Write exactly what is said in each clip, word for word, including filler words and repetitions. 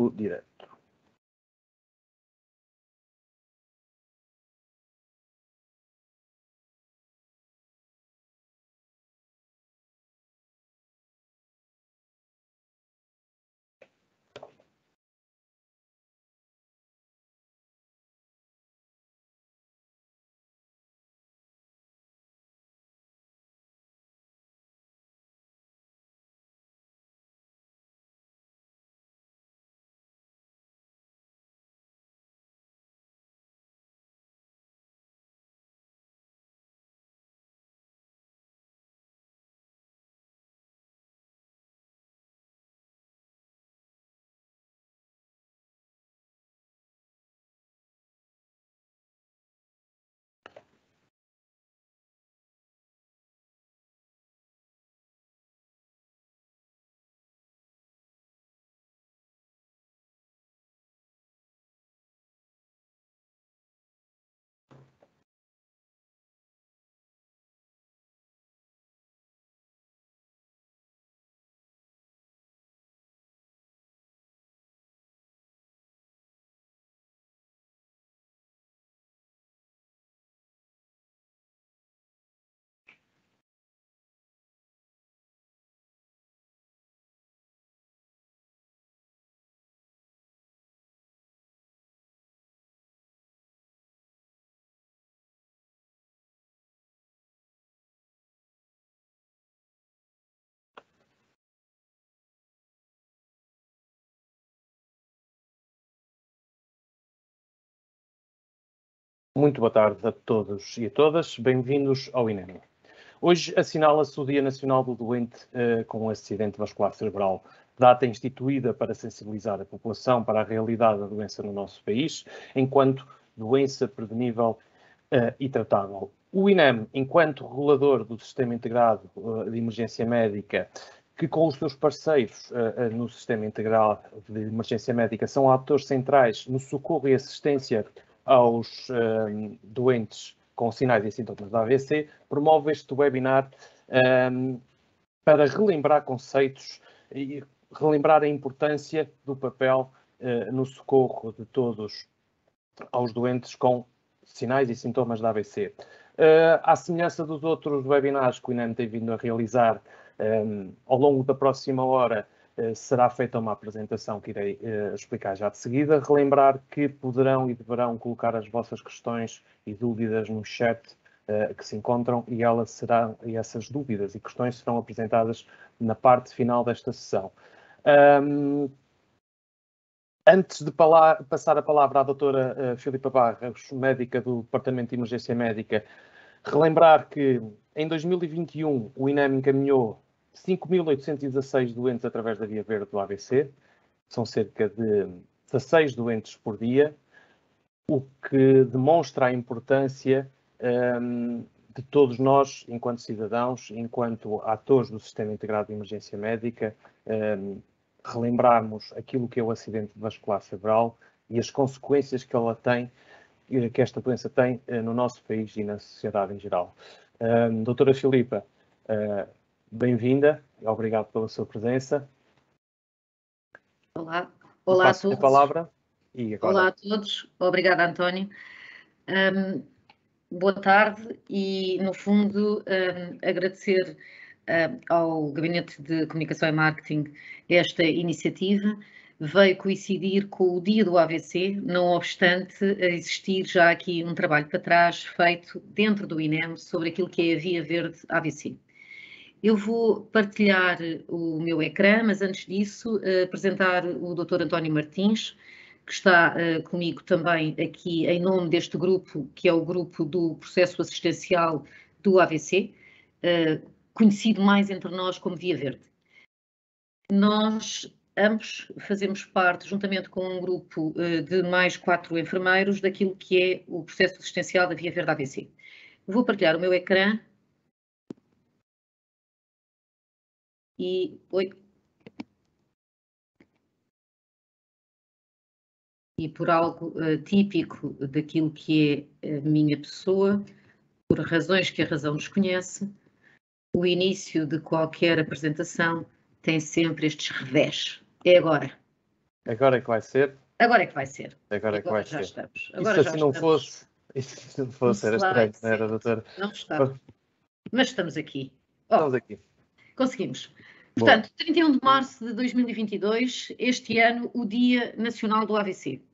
o direto. Muito boa tarde a todos e a todas, bem-vindos ao INEM. Hoje assinala-se o Dia Nacional do Doente uh, com um acidente vascular cerebral, data instituída para sensibilizar a população para a realidade da doença no nosso país, enquanto doença prevenível uh, e tratável. O INEM, enquanto regulador do Sistema Integrado uh, de Emergência Médica, que com os seus parceiros uh, no Sistema Integrado de Emergência Médica são atores centrais no socorro e assistência aos um, doentes com sinais e sintomas da A V C, promove este webinar um, para relembrar conceitos e relembrar a importância do papel uh, no socorro de todos aos doentes com sinais e sintomas da A V C. Uh, à semelhança dos outros webinars que o INEM tem vindo a realizar, um, ao longo da próxima hora, Uh, será feita uma apresentação que irei uh, explicar já de seguida. Relembrar que poderão e deverão colocar as vossas questões e dúvidas no chat uh, que se encontram e, elas serão, e essas dúvidas e questões serão apresentadas na parte final desta sessão. Um, antes de passar a palavra à doutora uh, Filipa Barros, médica do Departamento de Emergência Médica, relembrar que em dois mil e vinte e um o INEM encaminhou cinco mil oitocentos e dezasseis doentes através da via verde do A V C, são cerca de dezasseis doentes por dia, o que demonstra a importância um, de todos nós, enquanto cidadãos, enquanto atores do Sistema Integrado de Emergência Médica, um, relembrarmos aquilo que é o acidente vascular cerebral e as consequências que ela tem, que esta doença tem uh, no nosso país e na sociedade em geral. Um, doutora Filipa, uh, bem-vinda, obrigado pela sua presença. Olá, olá a todos. A palavra. E agora... Olá a todos, obrigada António. Um, boa tarde e, no fundo, um, agradecer um, ao Gabinete de Comunicação e Marketing esta iniciativa. Veio coincidir com o dia do A V C, não obstante existir já aqui um trabalho para trás feito dentro do INEM sobre aquilo que é a Via Verde A V C. Eu vou partilhar o meu ecrã, mas antes disso apresentar o doutor António Martins, que está comigo também aqui em nome deste grupo, que é o grupo do processo assistencial do A V C, conhecido mais entre nós como Via Verde. Nós ambos fazemos parte, juntamente com um grupo de mais quatro enfermeiros, daquilo que é o processo assistencial da Via Verde A V C. Vou partilhar o meu ecrã. E, oi. E por algo uh, típico daquilo que é a minha pessoa, por razões que a razão desconhece, o início de qualquer apresentação tem sempre estes revés. É agora. Agora é que vai ser? Agora é que vai ser. Agora é que vai já ser. estamos. E Agora se já assim não estamos. fosse? E se não fosse, era estranho, não era, doutora? Não está. Mas estamos aqui. Oh, Estamos aqui. Conseguimos. Boa. Portanto, trinta e um de março de dois mil e vinte e dois, este ano, o Dia Nacional do A V C.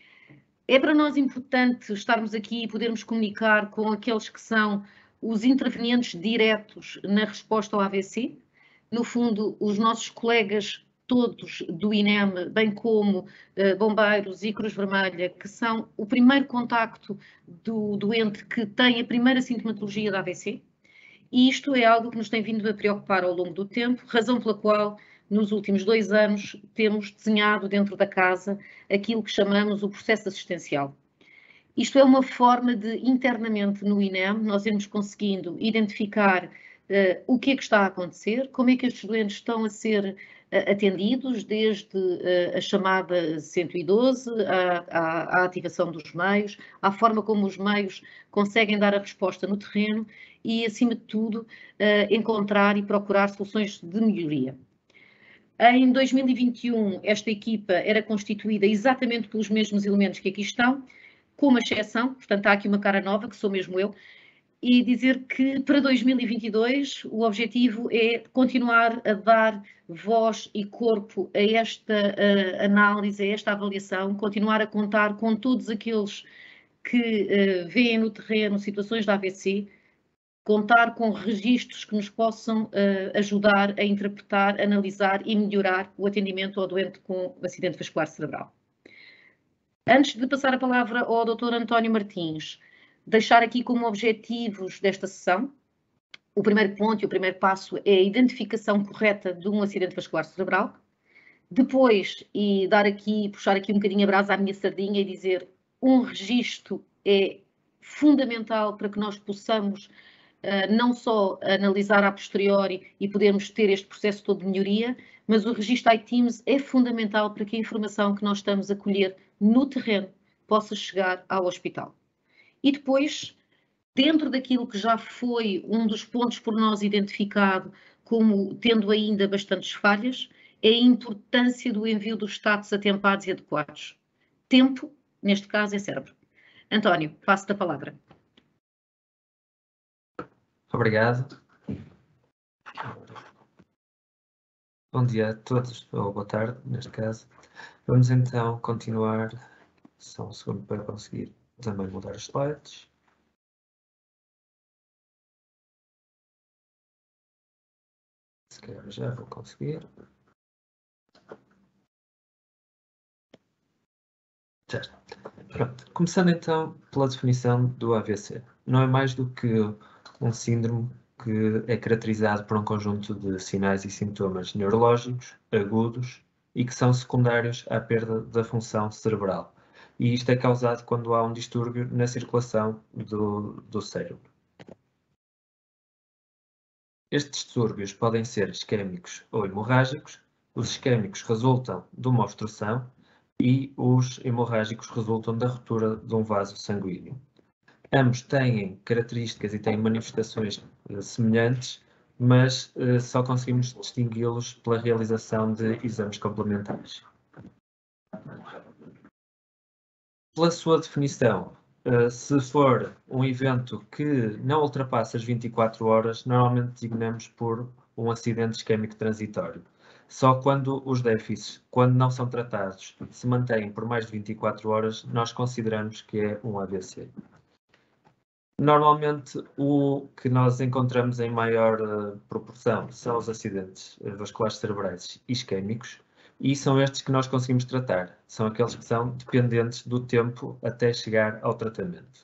É para nós importante estarmos aqui e podermos comunicar com aqueles que são os intervenientes diretos na resposta ao A V C. No fundo, os nossos colegas todos do I N E M, bem como uh, bombeiros e Cruz Vermelha, que são o primeiro contacto do doente que tem a primeira sintomatologia da A V C. E isto é algo que nos tem vindo a preocupar ao longo do tempo, razão pela qual, nos últimos dois anos, temos desenhado dentro da casa aquilo que chamamos o processo assistencial. Isto é uma forma de, internamente no I N E M, nós irmos conseguindo identificar uh, o que é que está a acontecer, como é que estes doentes estão a ser uh, atendidos, desde uh, a chamada cento e doze, à, à, à ativação dos meios, à forma como os meios conseguem dar a resposta no terreno e, acima de tudo, uh, encontrar e procurar soluções de melhoria. Em dois mil e vinte e um, esta equipa era constituída exatamente pelos mesmos elementos que aqui estão, com uma exceção, portanto há aqui uma cara nova, que sou mesmo eu, e dizer que para dois mil e vinte e dois o objetivo é continuar a dar voz e corpo a esta uh, análise, a esta avaliação, continuar a contar com todos aqueles que uh, veem no terreno situações de A V C, contar com registros que nos possam uh, ajudar a interpretar, analisar e melhorar o atendimento ao doente com acidente vascular cerebral. Antes de passar a palavra ao doutor António Martins, deixar aqui como objetivos desta sessão, o primeiro ponto e o primeiro passo é a identificação correta de um acidente vascular cerebral. Depois, e dar aqui, puxar aqui um bocadinho a brasa à minha sardinha e dizer, um registro é fundamental para que nós possamos uh, não só analisar a posteriori e podermos ter este processo todo de melhoria, mas o registro I Teams é fundamental para que a informação que nós estamos a colher no terreno possa chegar ao hospital. E depois, dentro daquilo que já foi um dos pontos por nós identificado como tendo ainda bastantes falhas, é a importância do envio dos status atempados e adequados. Tempo, neste caso, é cérebro. António, passo-te a palavra. Obrigado. Bom dia a todos, ou boa tarde, neste caso. Vamos então continuar, só um segundo para conseguir também mudar os slides. Se calhar já vou conseguir. Já está. Pronto. Começando então pela definição do A V C. Não é mais do que um síndrome que é caracterizado por um conjunto de sinais e sintomas neurológicos agudos e que são secundários à perda da função cerebral. E isto é causado quando há um distúrbio na circulação do, do cérebro. Estes distúrbios podem ser isquémicos ou hemorrágicos. Os isquémicos resultam de uma obstrução e os hemorrágicos resultam da ruptura de um vaso sanguíneo. Ambos têm características e têm manifestações uh, semelhantes, mas uh, só conseguimos distingui-los pela realização de exames complementares. Pela sua definição, uh, se for um evento que não ultrapassa as vinte e quatro horas, normalmente designamos por um acidente isquémico transitório. Só quando os déficits, quando não são tratados, se mantêm por mais de vinte e quatro horas, nós consideramos que é um A V C. Normalmente, o que nós encontramos em maior uh, proporção são os acidentes vasculares cerebrais isquémicos, e são estes que nós conseguimos tratar. São aqueles que são dependentes do tempo até chegar ao tratamento.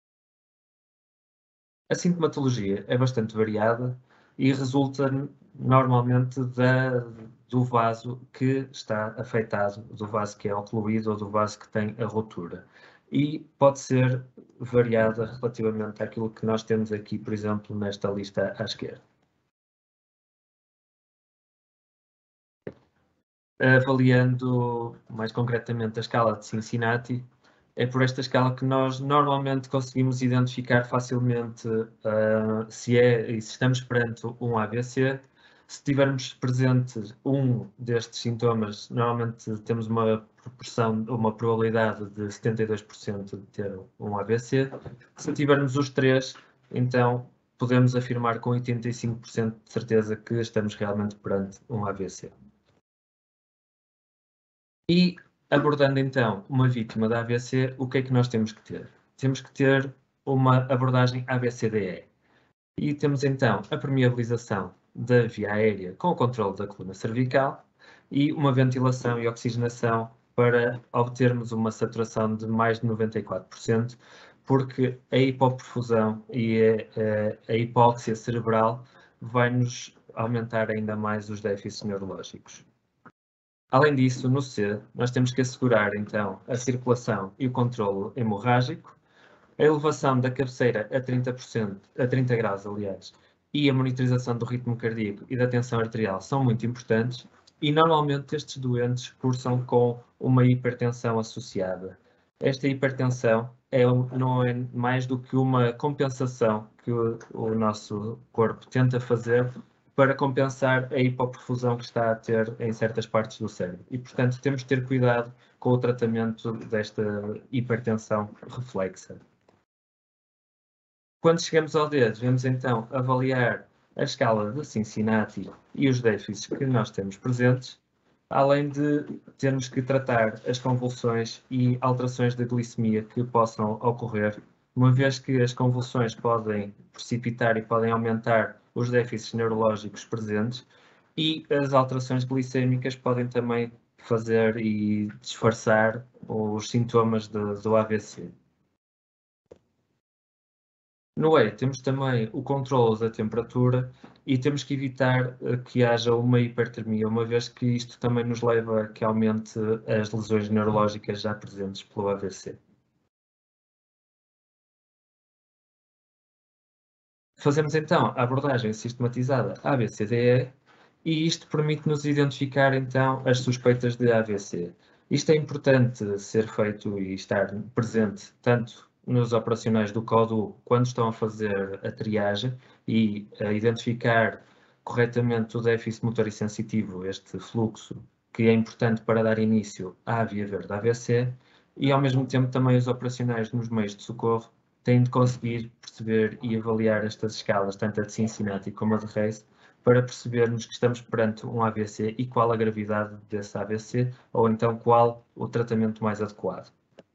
A sintomatologia é bastante variada e resulta normalmente da, do vaso que está afetado, do vaso que é ocluído ou do vaso que tem a rotura. E pode ser variada relativamente àquilo que nós temos aqui, por exemplo, nesta lista à esquerda. Avaliando mais concretamente a escala de Cincinnati, é por esta escala que nós normalmente conseguimos identificar facilmente uh, se, é, se estamos perante um A V C, Se tivermos presente um destes sintomas, normalmente temos uma proporção, uma probabilidade de setenta e dois por cento de ter um A V C. Se tivermos os três, então podemos afirmar com oitenta e cinco por cento de certeza que estamos realmente perante um A V C. E abordando então uma vítima de A V C, o que é que nós temos que ter? Temos que ter uma abordagem A B C D E. E temos então a permeabilização da via aérea com o controle da coluna cervical e uma ventilação e oxigenação para obtermos uma saturação de mais de noventa e quatro por cento, porque a hipoperfusão e a, a, a hipóxia cerebral vai-nos aumentar ainda mais os déficits neurológicos. Além disso, no C, nós temos que assegurar então a circulação e o controle hemorrágico, a elevação da cabeceira a trinta por cento, a trinta graus, aliás, e a monitorização do ritmo cardíaco e da tensão arterial são muito importantes e normalmente estes doentes cursam com uma hipertensão associada. Esta hipertensão é, não é mais do que uma compensação que o, o nosso corpo tenta fazer para compensar a hipoperfusão que está a ter em certas partes do cérebro. E, portanto, temos de ter cuidado com o tratamento desta hipertensão reflexa. Quando chegamos ao D, devemos então avaliar a escala de Cincinnati e os déficits que nós temos presentes, além de termos que tratar as convulsões e alterações da glicemia que possam ocorrer, uma vez que as convulsões podem precipitar e podem aumentar os déficits neurológicos presentes e as alterações glicêmicas podem também fazer e disfarçar os sintomas de, do A V C. No E, temos também o controle da temperatura e temos que evitar que haja uma hipertermia, uma vez que isto também nos leva a que aumente as lesões neurológicas já presentes pelo A V C. Fazemos então a abordagem sistematizada A B C D E e isto permite-nos identificar então as suspeitas de A V C. Isto é importante ser feito e estar presente tanto nos operacionais do C O D U quando estão a fazer a triagem e a identificar corretamente o déficit motor e sensitivo, este fluxo que é importante para dar início à via verde A V C, e ao mesmo tempo também os operacionais nos meios de socorro têm de conseguir perceber e avaliar estas escalas, tanto a de Cincinnati como a de Race, para percebermos que estamos perante um A V C e qual a gravidade desse A V C, ou então qual o tratamento mais adequado.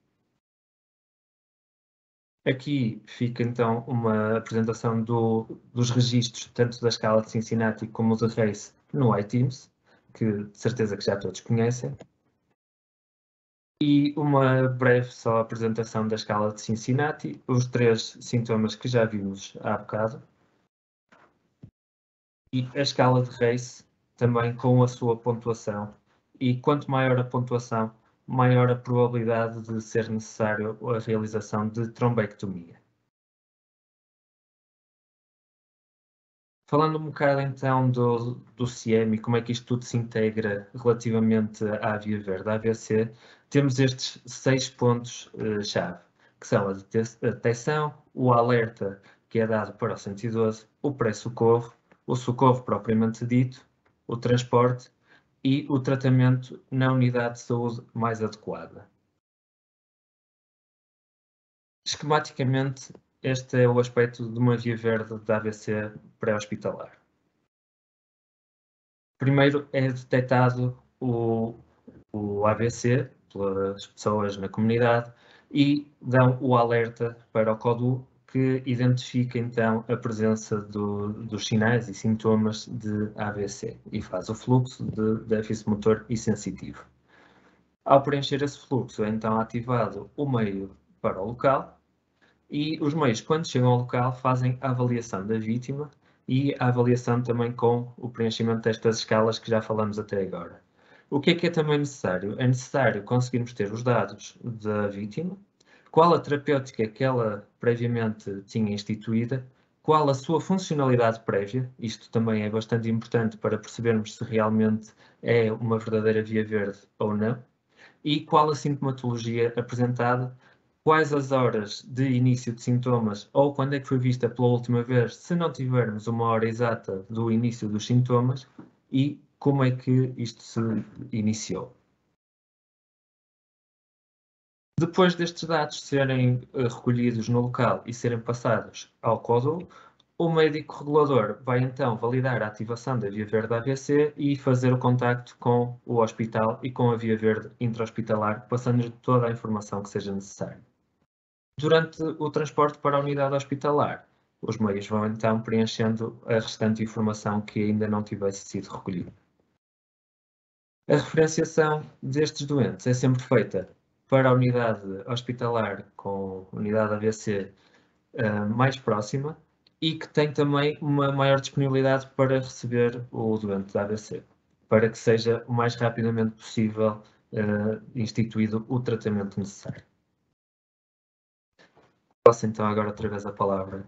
Aqui fica então uma apresentação do, dos registros, tanto da escala de Cincinnati como de Race no iTeams, que de certeza que já todos conhecem. E uma breve só apresentação da escala de Cincinnati, os três sintomas que já vimos há bocado. E a escala de Race também com a sua pontuação. E quanto maior a pontuação, maior a probabilidade de ser necessário a realização de trombectomia. Falando um bocado então do, do C I E M e como é que isto tudo se integra relativamente à via verde, à A V C, temos estes seis pontos-chave, uh, que são a detecção, o alerta que é dado para o cento e doze, o pré-socorro, o socorro propriamente dito, o transporte e o tratamento na unidade de saúde mais adequada. Esquematicamente, este é o aspecto de uma via verde da A V C pré-hospitalar. Primeiro é detectado o, o A V C pelas pessoas na comunidade e dão o alerta para o C O D U, que identifica então a presença do, dos sinais e sintomas de A V C e faz o fluxo de déficit motor e sensitivo. Ao preencher esse fluxo é então ativado o meio para o local e os meios, quando chegam ao local, fazem a avaliação da vítima e a avaliação também com o preenchimento destas escalas que já falamos até agora. O que é que é também necessário? É necessário conseguirmos ter os dados da vítima, qual a terapêutica que ela previamente tinha instituída, qual a sua funcionalidade prévia, isto também é bastante importante para percebermos se realmente é uma verdadeira via verde ou não, e qual a sintomatologia apresentada quais as horas de início de sintomas ou quando é que foi vista pela última vez, se não tivermos uma hora exata do início dos sintomas, e como é que isto se iniciou. Depois destes dados serem uh, recolhidos no local e serem passados ao CODU, o médico regulador vai então validar a ativação da via verde A V C e fazer o contacto com o hospital e com a via verde intra-hospitalar, passando-lhe toda a informação que seja necessária. Durante o transporte para a unidade hospitalar, os meios vão então preenchendo a restante informação que ainda não tivesse sido recolhida. A referenciação destes doentes é sempre feita para a unidade hospitalar com unidade A V C uh, mais próxima e que tem também uma maior disponibilidade para receber o doente da A V C, para que seja o mais rapidamente possível uh, instituído o tratamento necessário. Passo então agora outra vez a palavra.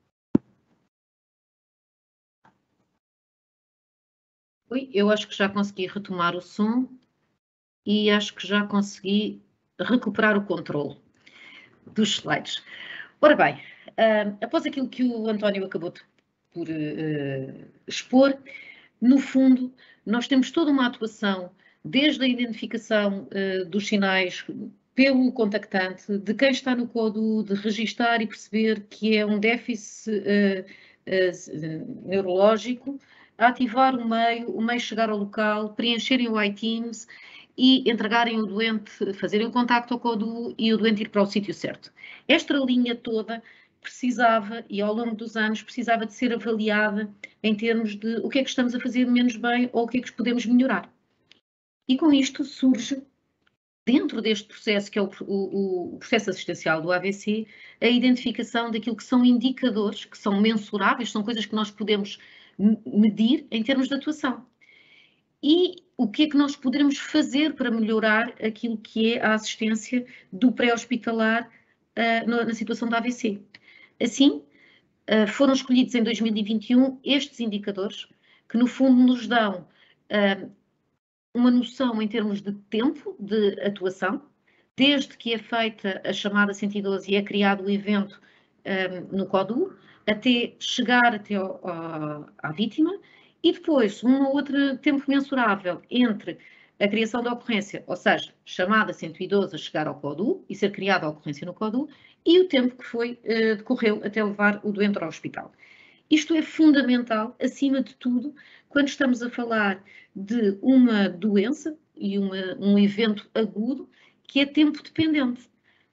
Oi, eu acho que já consegui retomar o som e acho que já consegui recuperar o controle dos slides. Ora bem, uh, após aquilo que o António acabou de, por uh, expor, no fundo, nós temos toda uma atuação, desde a identificação uh, dos sinais pelo contactante, de quem está no CODU, de registar e perceber que é um déficit uh, uh, neurológico, a ativar o meio, o meio chegar ao local, preencherem o iTeams e entregarem o doente, fazerem o contacto ao CODU e o doente ir para o sítio certo. Esta linha toda precisava, e ao longo dos anos, precisava de ser avaliada em termos de o que é que estamos a fazer menos bem ou o que é que podemos melhorar. E com isto surge, dentro deste processo, que é o, o, o processo assistencial do A V C, a identificação daquilo que são indicadores, que são mensuráveis, são coisas que nós podemos medir em termos de atuação. E o que é que nós poderemos fazer para melhorar aquilo que é a assistência do pré-hospitalar uh, na, na situação da A V C. Assim, uh, foram escolhidos em dois mil e vinte e um estes indicadores, que no fundo nos dão uh, uma noção em termos de tempo de atuação, desde que é feita a chamada cento e doze e é criado o evento um, no CODU, até chegar até ao, ao, à vítima, e depois um outro tempo mensurável entre a criação da ocorrência, ou seja, chamada cento e doze a chegar ao CODU e ser criada a ocorrência no CODU, e o tempo que foi, uh, decorreu até levar o doente ao hospital. Isto é fundamental, acima de tudo, quando estamos a falar de uma doença e uma, um evento agudo que é tempo dependente.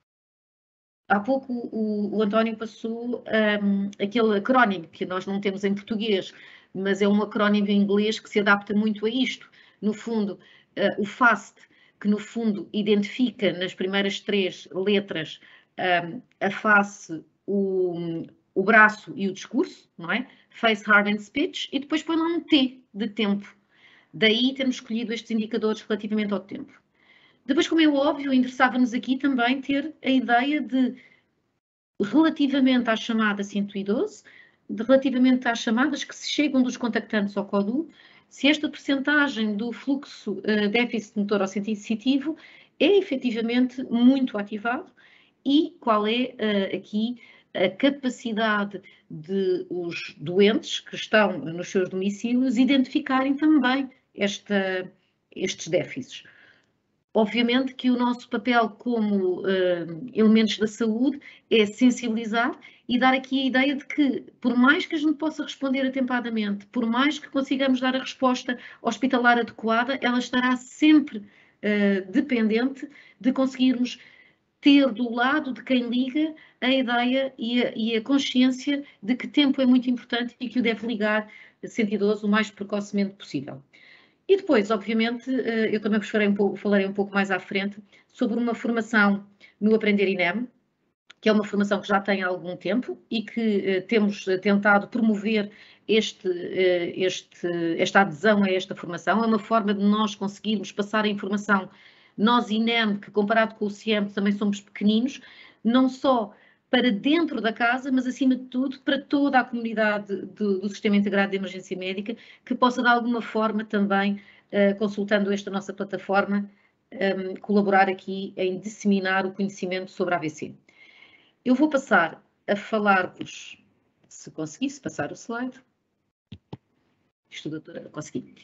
Há pouco o, o António passou um, aquele acrónimo que nós não temos em português, mas é um acrónimo em inglês que se adapta muito a isto. No fundo, uh, o FAST, que no fundo identifica nas primeiras três letras um, a face, o, o braço e o discurso, não é? Face, Heart and Speech, e depois põe lá um T de tempo. Daí temos escolhido estes indicadores relativamente ao tempo. Depois, como é óbvio, interessava-nos aqui também ter a ideia de, relativamente à chamada cento e doze, de, relativamente às chamadas que se chegam dos contactantes ao CODU, se esta percentagem do fluxo uh, déficit motor sensitivo é efetivamente muito ativado e qual é uh, aqui a capacidade de os doentes que estão nos seus domicílios identificarem também esta, estes déficits. Obviamente que o nosso papel como uh, elementos da saúde é sensibilizar e dar aqui a ideia de que, por mais que a gente possa responder atempadamente, por mais que consigamos dar a resposta hospitalar adequada, ela estará sempre uh, dependente de conseguirmos ter do lado de quem liga a ideia e a, e a consciência de que tempo é muito importante e que o deve ligar cento e doze o mais precocemente possível. E depois, obviamente, eu também vos falarei um pouco, falarei um pouco mais à frente sobre uma formação no Aprender I N E M, que é uma formação que já tem há algum tempo e que temos tentado promover este, este, esta adesão a esta formação. É uma forma de nós conseguirmos passar a informação, nós I N E M, que comparado com o C I E M também somos pequeninos, não só para dentro da casa, mas acima de tudo para toda a comunidade do, do Sistema Integrado de Emergência Médica, que possa de alguma forma também, uh, consultando esta nossa plataforma, um, colaborar aqui em disseminar o conhecimento sobre a A V C. Eu vou passar a falar-vos, se conseguisse passar o slide. Isto, doutora, consegui.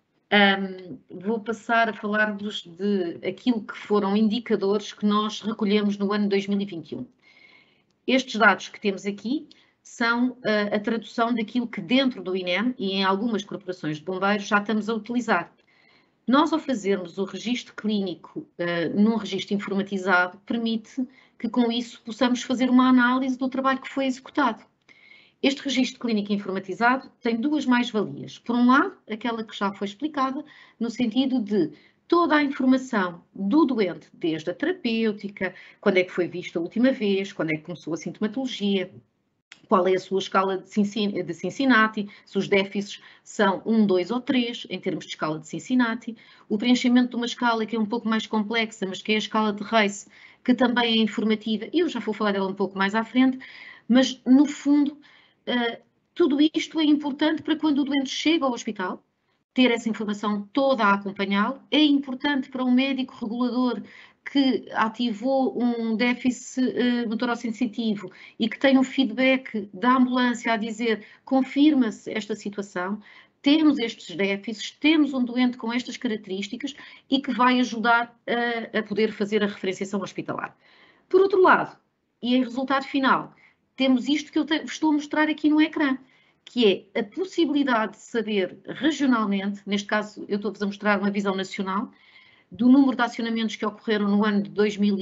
Um, vou passar a falar-vos de aquilo que foram indicadores que nós recolhemos no ano dois mil e vinte e um. Estes dados que temos aqui são uh, a tradução daquilo que dentro do I N E M e em algumas corporações de bombeiros já estamos a utilizar. Nós, ao fazermos o registro clínico uh, num registro informatizado, permite que com isso possamos fazer uma análise do trabalho que foi executado. Este registro clínico informatizado tem duas mais-valias. Por um lado, aquela que já foi explicada, no sentido de toda a informação do doente, desde a terapêutica, quando é que foi visto a última vez, quando é que começou a sintomatologia, qual é a sua escala de Cincinnati, se os déficits são um, dois ou três, em termos de escala de Cincinnati, o preenchimento de uma escala que é um pouco mais complexa, mas que é a escala de Race, que também é informativa, e eu já vou falar dela um pouco mais à frente, mas, no fundo, Uh, tudo isto é importante para quando o doente chega ao hospital, ter essa informação toda a acompanhá-lo. É importante para um médico regulador que ativou um déficit uh, motorosensitivo e que tem um feedback da ambulância a dizer confirma-se esta situação, temos estes déficits, temos um doente com estas características e que vai ajudar a, a poder fazer a referenciação hospitalar. Por outro lado, e em resultado final, temos isto que eu te, estou a mostrar aqui no ecrã, que é a possibilidade de saber regionalmente, neste caso eu estou-vos a mostrar uma visão nacional, do número de acionamentos que ocorreram no ano de dois mil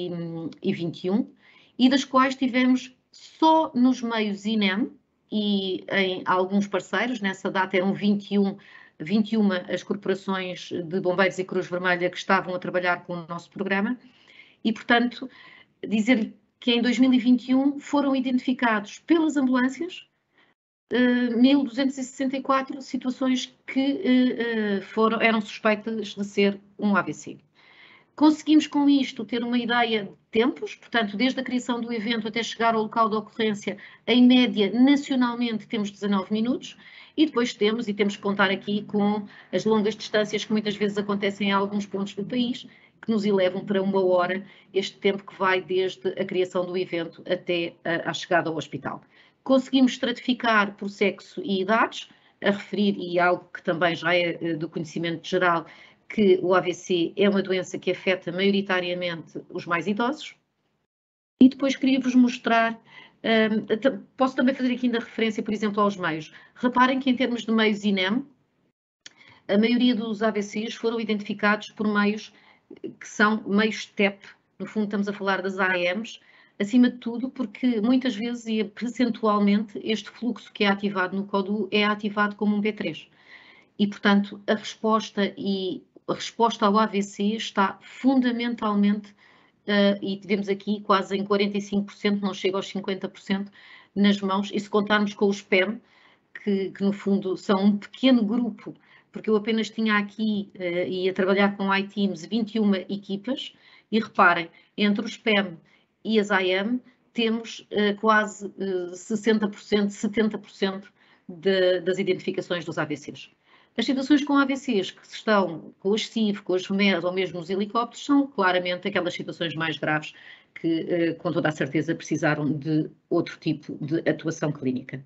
e vinte e um e das quais tivemos só nos meios I N E M e em alguns parceiros, nessa data eram vinte e um, vinte e uma as corporações de bombeiros e Cruz Vermelha que estavam a trabalhar com o nosso programa e, portanto, dizer-lhe que em dois mil e vinte e um foram identificados pelas ambulâncias uh, mil duzentas e sessenta e quatro situações que uh, uh, foram, eram suspeitas de ser um A V C. Conseguimos com isto ter uma ideia de tempos, portanto, desde a criação do evento até chegar ao local da ocorrência, em média, nacionalmente, temos dezanove minutos, e depois temos, e temos que contar aqui com as longas distâncias que muitas vezes acontecem em alguns pontos do país, que nos elevam para uma hora, este tempo que vai desde a criação do evento até a, a chegada ao hospital. Conseguimos estratificar por sexo e idades, a referir, e algo que também já é do conhecimento geral, que o A V C é uma doença que afeta maioritariamente os mais idosos. E depois queria-vos mostrar, um, posso também fazer aqui ainda referência, por exemplo, aos meios. Reparem que em termos de meios I N E M, a maioria dos A V Cs foram identificados por meios que são meios T E P, no fundo estamos a falar das A E Ms, acima de tudo porque muitas vezes e percentualmente este fluxo que é ativado no CODU é ativado como um P três. E, portanto, a resposta, e, a resposta ao A V C está fundamentalmente, uh, e tivemos aqui quase em quarenta e cinco por cento, não chega aos cinquenta por cento, nas mãos, e se contarmos com os P E M, que, que no fundo são um pequeno grupo, porque eu apenas tinha aqui, uh, e a trabalhar com iTeams, vinte e uma equipas, e reparem, entre os P E M e as A M, temos uh, quase uh, sessenta por cento, setenta por cento de, das identificações dos A V Cs. As situações com A V Cs que estão com os C I V, com os R M E S ou mesmo os helicópteros são claramente aquelas situações mais graves que, uh, com toda a certeza, precisaram de outro tipo de atuação clínica.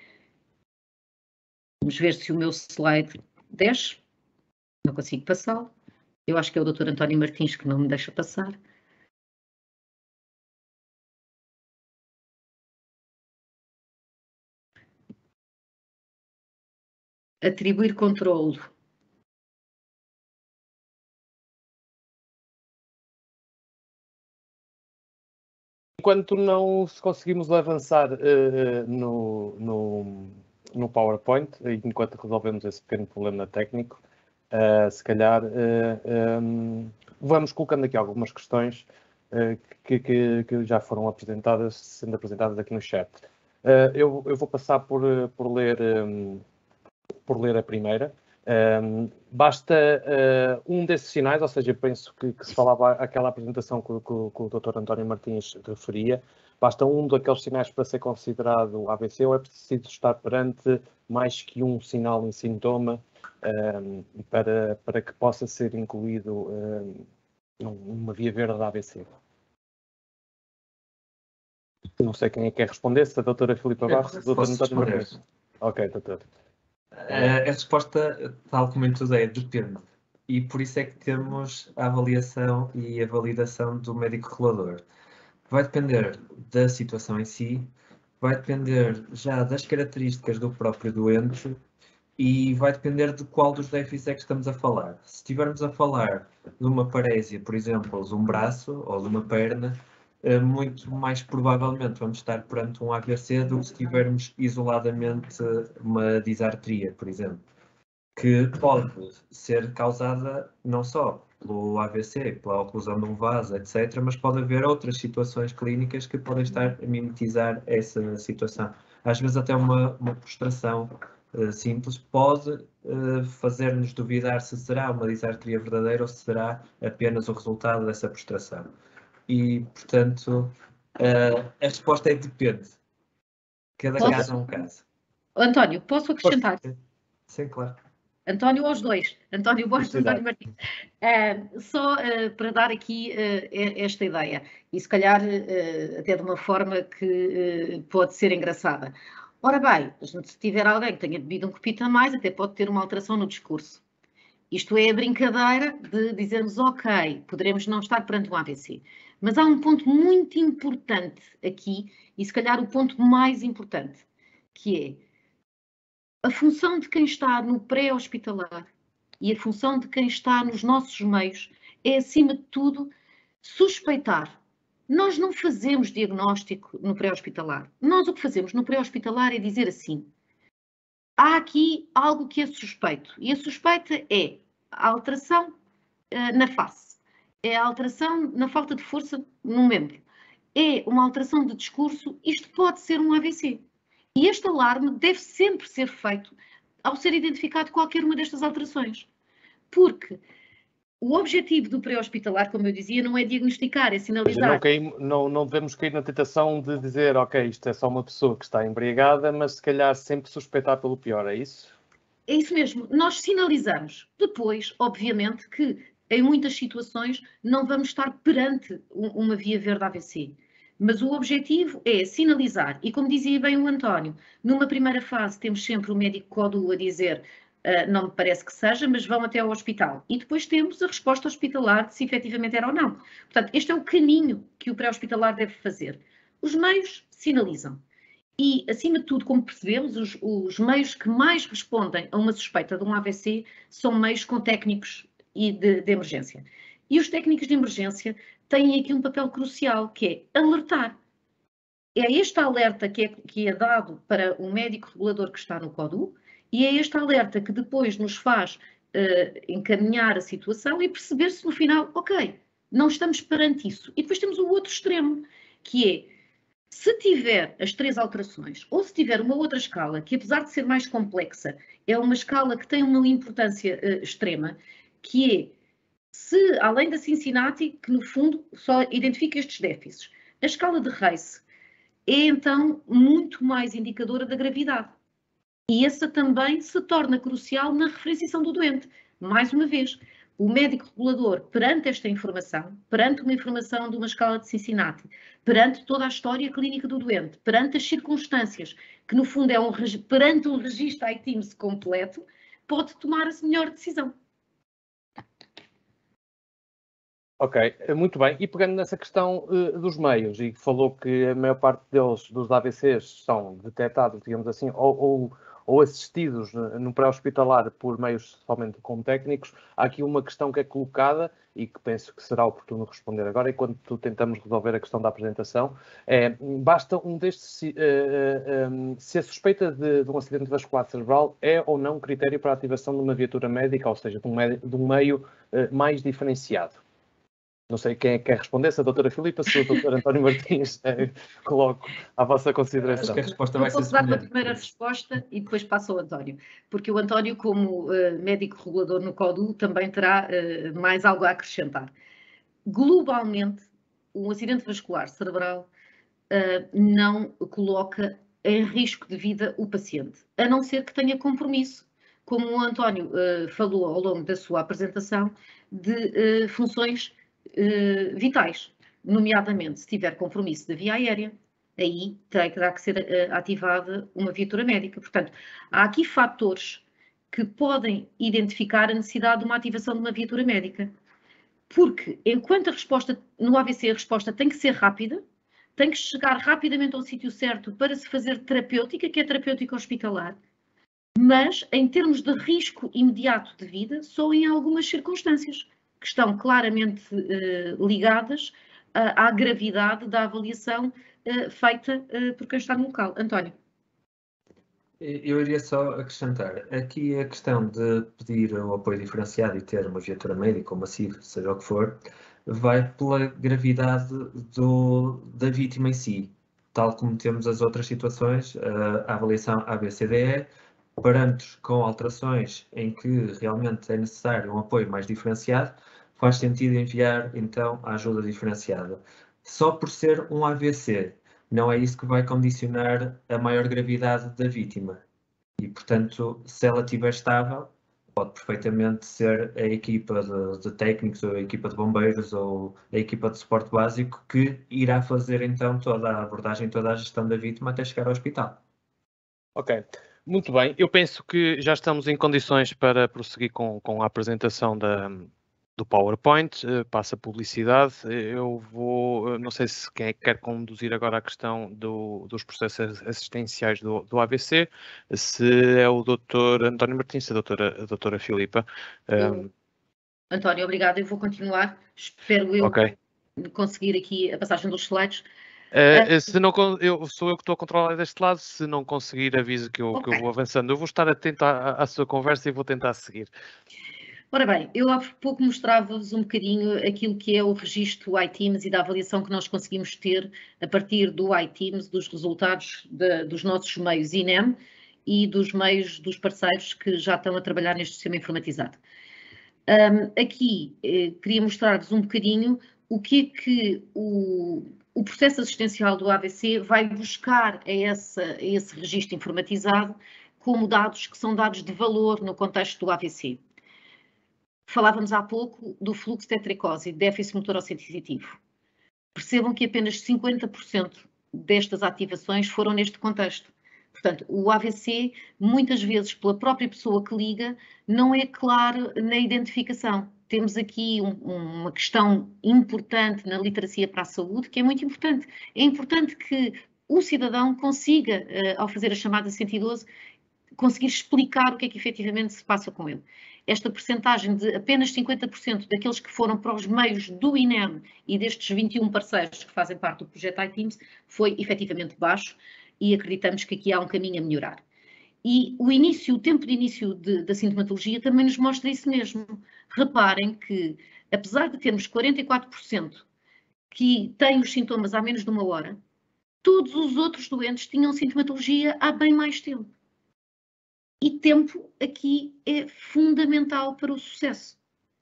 Vamos ver se o meu slide desce. Não consigo passá-lo. Eu acho que é o doutor António Martins que não me deixa passar. Atribuir controlo. Enquanto não conseguimos avançar uh, no, no, no PowerPoint, enquanto resolvemos esse pequeno problema técnico, uh, se calhar uh, um, vamos colocando aqui algumas questões uh, que, que, que já foram apresentadas, sendo apresentadas aqui no chat. Uh, eu, eu vou passar por, por, ler, um, por ler a primeira. Um, basta uh, um desses sinais, ou seja, eu penso que, que se falava aquela apresentação que, que, que o doutor António Martins referia, Basta um daqueles sinais para ser considerado A V C ou é preciso estar perante mais que um sinal em sintoma um, para, para que possa ser incluído um, numa via verde de A V C? Não sei quem é que quer responder, se a doutora Filipa Barros, a doutora António Martins. Ok, doutor. A, a resposta, tal como em tudo, é depende. E por isso é que temos a avaliação e a validação do médico regulador. Vai depender da situação em si, vai depender já das características do próprio doente e vai depender de qual dos déficits é que estamos a falar. Se estivermos a falar de uma parésia, por exemplo, de um braço ou de uma perna, muito mais provavelmente vamos estar perante um A V C do que se tivermos isoladamente uma disartria, por exemplo, que pode ser causada não só pelo A V C, pela oclusão de um vaso, etcétera, mas pode haver outras situações clínicas que podem estar a mimetizar essa situação. Às vezes até uma, uma prostração uh, simples pode uh, fazer-nos duvidar se será uma disartria verdadeira ou se será apenas o resultado dessa prostração. E, portanto, uh, a resposta é depende. Cada Posso? caso é um caso. António, posso acrescentar? Sim, sim, claro. António aos dois, António Borges e António Martins. Uh, só uh, para dar aqui uh, esta ideia, e se calhar uh, até de uma forma que uh, pode ser engraçada. Ora bem, se tiver alguém que tenha bebido um copito a mais, até pode ter uma alteração no discurso. Isto é a brincadeira de dizermos, ok, poderemos não estar perante um A V C. Mas há um ponto muito importante aqui, e se calhar o ponto mais importante, que é a função de quem está no pré-hospitalar e a função de quem está nos nossos meios é, acima de tudo, suspeitar. Nós não fazemos diagnóstico no pré-hospitalar. Nós o que fazemos no pré-hospitalar é dizer assim, há aqui algo que é suspeito. E a suspeita é a alteração uh, na face, é a alteração na falta de força no membro, é uma alteração de discurso, isto pode ser um A V C. E este alarme deve sempre ser feito ao ser identificado qualquer uma destas alterações. Porque o objetivo do pré-hospitalar, como eu dizia, não é diagnosticar, é sinalizar. Não, caímos, não, não devemos cair na tentação de dizer, ok, isto é só uma pessoa que está embriagada, mas se calhar sempre suspeitar pelo pior, é isso? É isso mesmo. Nós sinalizamos. Depois, obviamente, que em muitas situações não vamos estar perante uma via verde A V C. Mas o objetivo é sinalizar. E como dizia bem o António, numa primeira fase temos sempre o médico CODU a dizer uh, não me parece que seja, mas vão até ao hospital. E depois temos a resposta hospitalar de se efetivamente era ou não. Portanto, este é o caminho que o pré-hospitalar deve fazer. Os meios sinalizam. E, acima de tudo, como percebemos, os, os meios que mais respondem a uma suspeita de um A V C são meios com técnicos e de, de emergência. E os técnicos de emergência têm aqui um papel crucial, que é alertar. É este alerta que é, que é dado para o médico regulador que está no CODU e é este alerta que depois nos faz uh, encaminhar a situação e perceber se no final, ok, não estamos perante isso. E depois temos o outro extremo, que é se tiver as três alterações ou se tiver uma outra escala, que apesar de ser mais complexa, é uma escala que tem uma importância uh, extrema, que é, se além da Cincinnati, que no fundo só identifica estes déficits, a escala de Race é então muito mais indicadora da gravidade. E essa também se torna crucial na referenciação do doente. Mais uma vez, o médico regulador, perante esta informação, perante uma informação de uma escala de Cincinnati, perante toda a história clínica do doente, perante as circunstâncias, que no fundo é um, perante um registro I T I M S completo, pode tomar a melhor decisão. Ok, muito bem. E pegando nessa questão uh, dos meios, e falou que a maior parte deles, dos A V Cs, são detectados, digamos assim, ou, ou, ou assistidos no pré-hospitalar por meios somente com técnicos, há aqui uma questão que é colocada e que penso que será oportuno responder agora, enquanto tentamos resolver a questão da apresentação. É, basta um destes, uh, uh, um, se a suspeita de, de um acidente vascular cerebral é ou não critério para a ativação de uma viatura médica, ou seja, de um, de um meio uh, mais diferenciado. Não sei quem é que quer responder, se a doutora Filipa, se o doutor António Martins, eh, coloco à vossa consideração. Acho que a resposta vai ser semelhante. Eu posso dar uma primeira resposta e depois passo ao António, porque o António, como uh, médico regulador no CODU, também terá uh, mais algo a acrescentar. Globalmente, um acidente vascular cerebral uh, não coloca em risco de vida o paciente, a não ser que tenha compromisso, como o António uh, falou ao longo da sua apresentação, de uh, funções uh, vitais, nomeadamente se tiver compromisso da via aérea, aí terá que ser uh, ativada uma viatura médica. Portanto, há aqui fatores que podem identificar a necessidade de uma ativação de uma viatura médica. Porque, enquanto a resposta no A V C, a resposta tem que ser rápida, tem que chegar rapidamente ao sítio certo para se fazer terapêutica, que é terapêutica hospitalar, mas, em termos de risco imediato de vida, só em algumas circunstâncias, que estão claramente uh, ligadas uh, à gravidade da avaliação uh, feita uh, por quem está no local. António. Eu iria só acrescentar, aqui a questão de pedir o apoio diferenciado e ter uma viatura médica ou massiva, seja o que for, vai pela gravidade do, da vítima em si, tal como temos as outras situações, a avaliação A B C D E, parâmetros com alterações em que realmente é necessário um apoio mais diferenciado, faz sentido enviar então a ajuda diferenciada. Só por ser um A V C, não é isso que vai condicionar a maior gravidade da vítima. E, portanto, se ela estiver estável, pode perfeitamente ser a equipa de, de técnicos, ou a equipa de bombeiros, ou a equipa de suporte básico que irá fazer, então, toda a abordagem, toda a gestão da vítima até chegar ao hospital. Ok, muito bem. Eu penso que já estamos em condições para prosseguir com, com a apresentação da, do PowerPoint. Uh, passa a publicidade. Eu vou, não sei se quem é que quer conduzir agora a questão do, dos processos assistenciais do, do A V C, se é o doutor António Martins, se é a doutora, a doutora Filipa. Um... António, obrigada. Eu vou continuar. Espero eu okay. conseguir aqui a passagem dos slides. Uh, se não, eu, sou eu que estou a controlar deste lado, se não conseguir aviso que eu, okay. que eu vou avançando. Eu vou estar atento à, à sua conversa e vou tentar seguir. Ora bem, eu há pouco mostrava-vos um bocadinho aquilo que é o registro iTeams e da avaliação que nós conseguimos ter a partir do iTeams, dos resultados de, dos nossos meios I N E M e dos meios dos parceiros que já estão a trabalhar neste sistema informatizado. Um, aqui eh, queria mostrar-vos um bocadinho o que é que o, o processo assistencial do A V C vai buscar a, essa, a esse registro informatizado como dados que são dados de valor no contexto do A V C. Falávamos há pouco do fluxo de tetricose, déficit motor ossensitivo. Percebam que apenas cinquenta por cento destas ativações foram neste contexto. Portanto, o A V C, muitas vezes, pela própria pessoa que liga, não é claro na identificação. Temos aqui um, uma questão importante na literacia para a saúde, que é muito importante. É importante que o cidadão consiga, ao fazer a chamada cento e doze, conseguir explicar o que é que efetivamente se passa com ele. Esta percentagem de apenas cinquenta por cento daqueles que foram para os meios do I N E M e destes vinte e um parceiros que fazem parte do projeto iTeams foi efetivamente baixo e acreditamos que aqui há um caminho a melhorar. E o início, o tempo de início de, da sintomatologia também nos mostra isso mesmo. Reparem que, apesar de termos quarenta e quatro por cento que têm os sintomas há menos de uma hora, todos os outros doentes tinham sintomatologia há bem mais tempo. E tempo aqui é fundamental para o sucesso.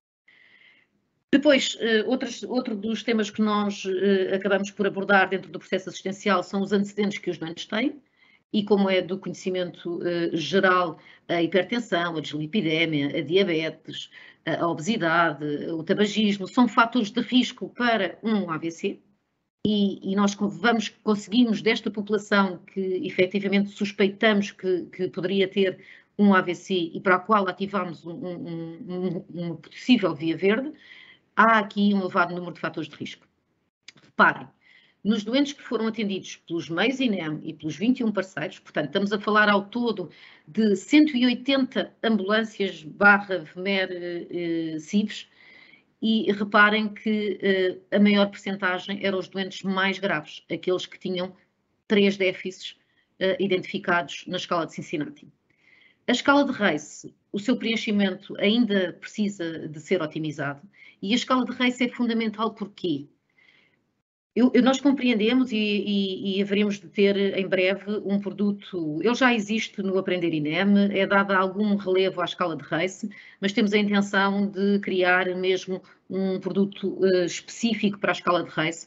Depois, outros, outro dos temas que nós acabamos por abordar dentro do processo assistencial são os antecedentes que os doentes têm, e como é do conhecimento geral, a hipertensão, a dislipidemia, a diabetes, a obesidade, o tabagismo, são fatores de risco para um A V C. E, e nós vamos, conseguimos desta população que efetivamente suspeitamos que, que poderia ter um A V C e para a qual ativamos um, um, um, uma possível via verde, há aqui um elevado número de fatores de risco. Reparem, nos doentes que foram atendidos pelos meios I N E M e pelos vinte e um parceiros, portanto estamos a falar ao todo de cento e oitenta ambulâncias barra V M E R eh, C I Vs, e reparem que uh, a maior percentagem eram os doentes mais graves, aqueles que tinham três déficits uh, identificados na escala de Cincinnati. A escala de Race, o seu preenchimento ainda precisa de ser otimizado, e a escala de Race é fundamental porque eu, eu, nós compreendemos e, e, e haveríamos de ter em breve um produto, ele já existe no Aprender I N E M, é dado algum relevo à escala de Race, mas temos a intenção de criar mesmo um produto uh, específico para a escala de Race,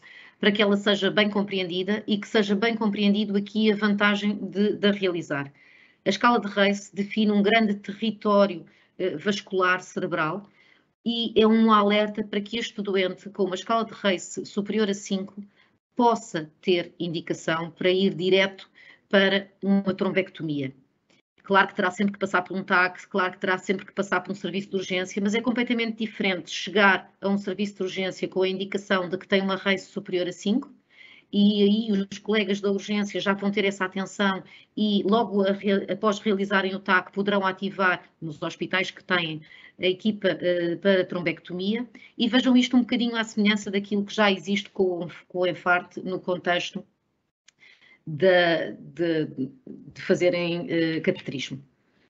para que ela seja bem compreendida e que seja bem compreendido aqui a vantagem de, de a realizar. A escala de Race define um grande território eh, vascular cerebral e é um alerta para que este doente, com uma escala de Race superior a cinco, possa ter indicação para ir direto para uma trombectomia. Claro que terá sempre que passar por um T A C, claro que terá sempre que passar por um serviço de urgência, mas é completamente diferente chegar a um serviço de urgência com a indicação de que tem uma Race superior a cinco, e aí os colegas da urgência já vão ter essa atenção e logo a, após realizarem o T A C poderão ativar nos hospitais que têm a equipa uh, para trombectomia, e vejam isto um bocadinho à semelhança daquilo que já existe com, com o enfarte no contexto de, de, de fazerem uh, cateterismo.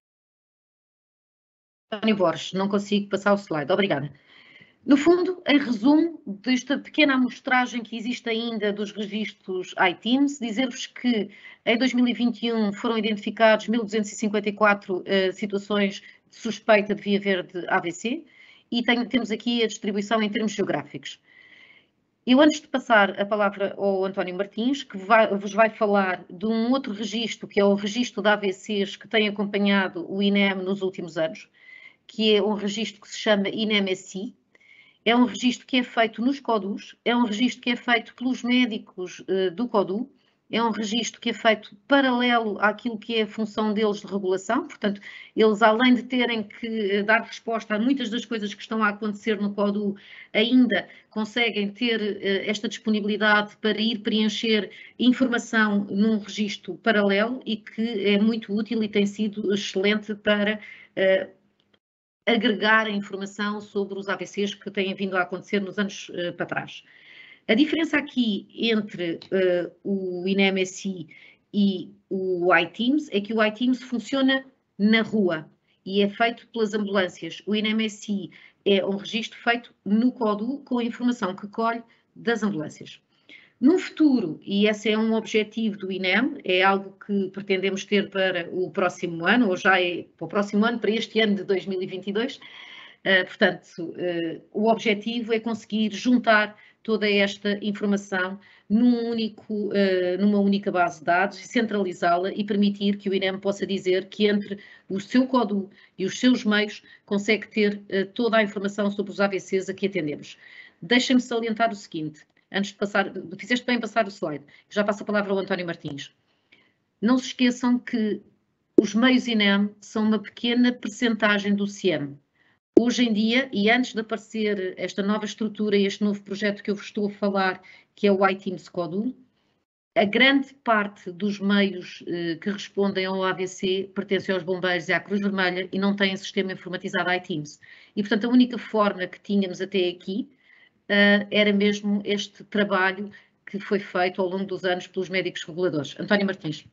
António Borges, não consigo passar o slide, obrigada. No fundo, em resumo desta pequena amostragem que existe ainda dos registros I T I M S, dizer-vos que em dois mil e vinte e um foram identificados mil duzentas e cinquenta e quatro uh, situações de suspeita de via verde A V C e tem, temos aqui a distribuição em termos geográficos. Eu, antes de passar a palavra ao António Martins, que vai, vos vai falar de um outro registro, que é o registro de A V Cs que tem acompanhado o I N E M nos últimos anos, que é um registro que se chama I N E M S I. É um registro que é feito nos CODUs, é um registro que é feito pelos médicos uh, do CODU, é um registro que é feito paralelo àquilo que é a função deles de regulação, portanto, eles além de terem que uh, dar resposta a muitas das coisas que estão a acontecer no CODU, ainda conseguem ter uh, esta disponibilidade para ir preencher informação num registro paralelo e que é muito útil e tem sido excelente para uh, agregar a informação sobre os A V Cs que têm vindo a acontecer nos anos uh, para trás. A diferença aqui entre uh, o I N E M S I e o I T I M S é que o I T I M S funciona na rua e é feito pelas ambulâncias. O I N E M S I é um registro feito no CODU com a informação que colhe das ambulâncias. No futuro, e esse é um objetivo do I N E M, é algo que pretendemos ter para o próximo ano, ou já é para o próximo ano, para este ano de dois mil e vinte e dois, uh, portanto, uh, o objetivo é conseguir juntar toda esta informação num único, uh, numa única base de dados e centralizá-la e permitir que o I N E M possa dizer que entre o seu CODU e os seus meios consegue ter uh, toda a informação sobre os A V Cs a que atendemos. Deixem-me salientar o seguinte. Antes de passar, fizeste bem passar o slide, já passo a palavra ao António Martins. Não se esqueçam que os meios I N E M são uma pequena percentagem do C I E M. Hoje em dia, e antes de aparecer esta nova estrutura e este novo projeto que eu vos estou a falar, que é o I T I M S CODU, a grande parte dos meios eh, que respondem ao A V C pertencem aos bombeiros e à Cruz Vermelha e não têm sistema informatizado I T I M S. E, portanto, a única forma que tínhamos até aqui Uh, era mesmo este trabalho que foi feito ao longo dos anos pelos médicos reguladores. António Martins.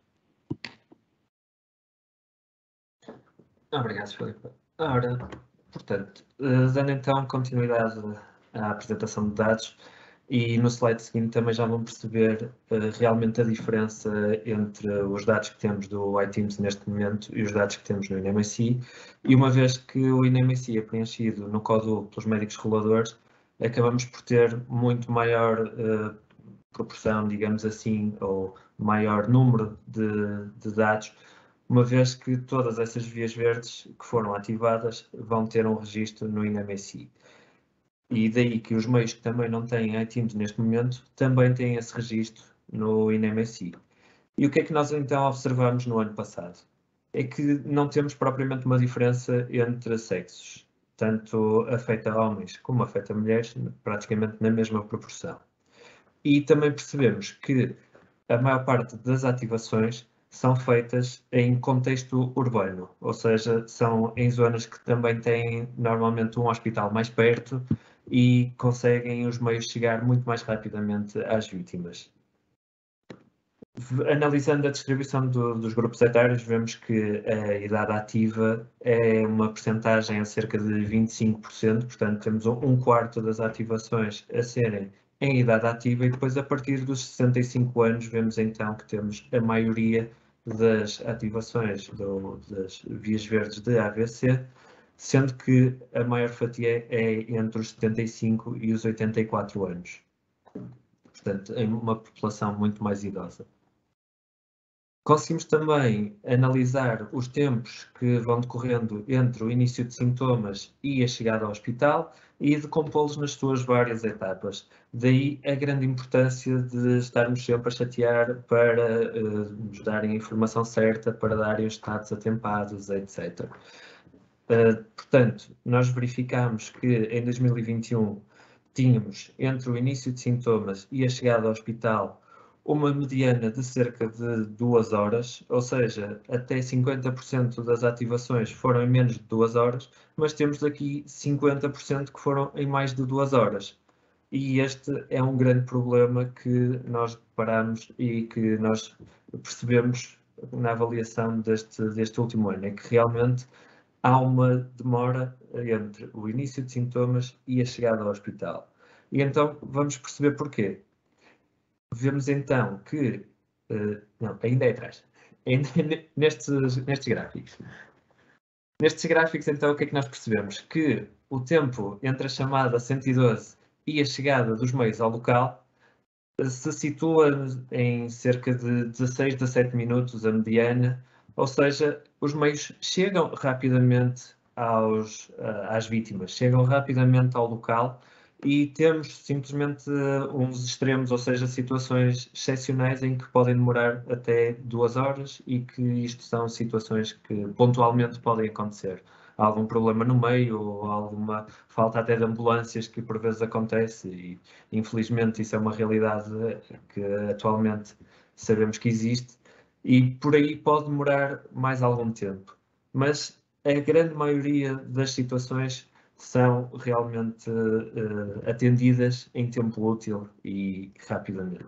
Obrigado, Filipe. Ora, portanto, uh, dando então continuidade à apresentação de dados, e no slide seguinte também já vão perceber uh, realmente a diferença entre os dados que temos do I T I M S neste momento e os dados que temos no I N E M S I, e uma vez que o I N E M S I é preenchido no CODU pelos médicos reguladores, acabamos por ter muito maior uh, proporção, digamos assim, ou maior número de, de dados, uma vez que todas essas vias verdes que foram ativadas vão ter um registro no I N E M S I. E daí que os meios que também não têm I T I M S neste momento também têm esse registro no I N E M S I. E o que é que nós então observamos no ano passado? É que não temos propriamente uma diferença entre sexos. Tanto afeta homens como afeta mulheres, praticamente na mesma proporção. E também percebemos que a maior parte das ativações são feitas em contexto urbano, ou seja, são em zonas que também têm normalmente um hospital mais perto e conseguem os meios chegar muito mais rapidamente às vítimas. Analisando a distribuição do, dos grupos etários, vemos que a idade ativa é uma percentagem a cerca de vinte e cinco por cento, portanto temos um, um quarto das ativações a serem em idade ativa e depois a partir dos sessenta e cinco anos vemos então que temos a maioria das ativações do, das vias verdes de A V C, sendo que a maior fatia é entre os setenta e cinco e os oitenta e quatro anos. portanto, em uma população muito mais idosa. Conseguimos também analisar os tempos que vão decorrendo entre o início de sintomas e a chegada ao hospital e decompô-los nas suas várias etapas. Daí a grande importância de estarmos sempre a chatear para uh, nos darem a informação certa, para darem os status atempados, etcétera. Uh, portanto, nós verificamos que em dois mil e vinte e um tínhamos entre o início de sintomas e a chegada ao hospital uma mediana de cerca de duas horas, ou seja, até cinquenta por cento das ativações foram em menos de duas horas, mas temos aqui cinquenta por cento que foram em mais de duas horas. E este é um grande problema que nós deparamos e que nós percebemos na avaliação deste, deste último ano, é que realmente há uma demora entre o início de sintomas e a chegada ao hospital. E então vamos perceber porquê. Vemos então que, uh, não, ainda é atrás, ainda nestes, nestes gráficos. Nestes gráficos, então, o que é que nós percebemos? Que o tempo entre a chamada cento e doze e a chegada dos meios ao local uh, se situa em cerca de dezasseis, dezassete minutos a mediana, ou seja, os meios chegam rapidamente aos, uh, às vítimas, chegam rapidamente ao local e temos simplesmente uh, uns extremos, ou seja, situações excepcionais em que podem demorar até duas horas e que isto são situações que pontualmente podem acontecer. Há algum problema no meio ou alguma falta até de ambulâncias que por vezes acontece e infelizmente isso é uma realidade que atualmente sabemos que existe e por aí pode demorar mais algum tempo. Mas a grande maioria das situações são realmente uh, atendidas em tempo útil e rapidamente.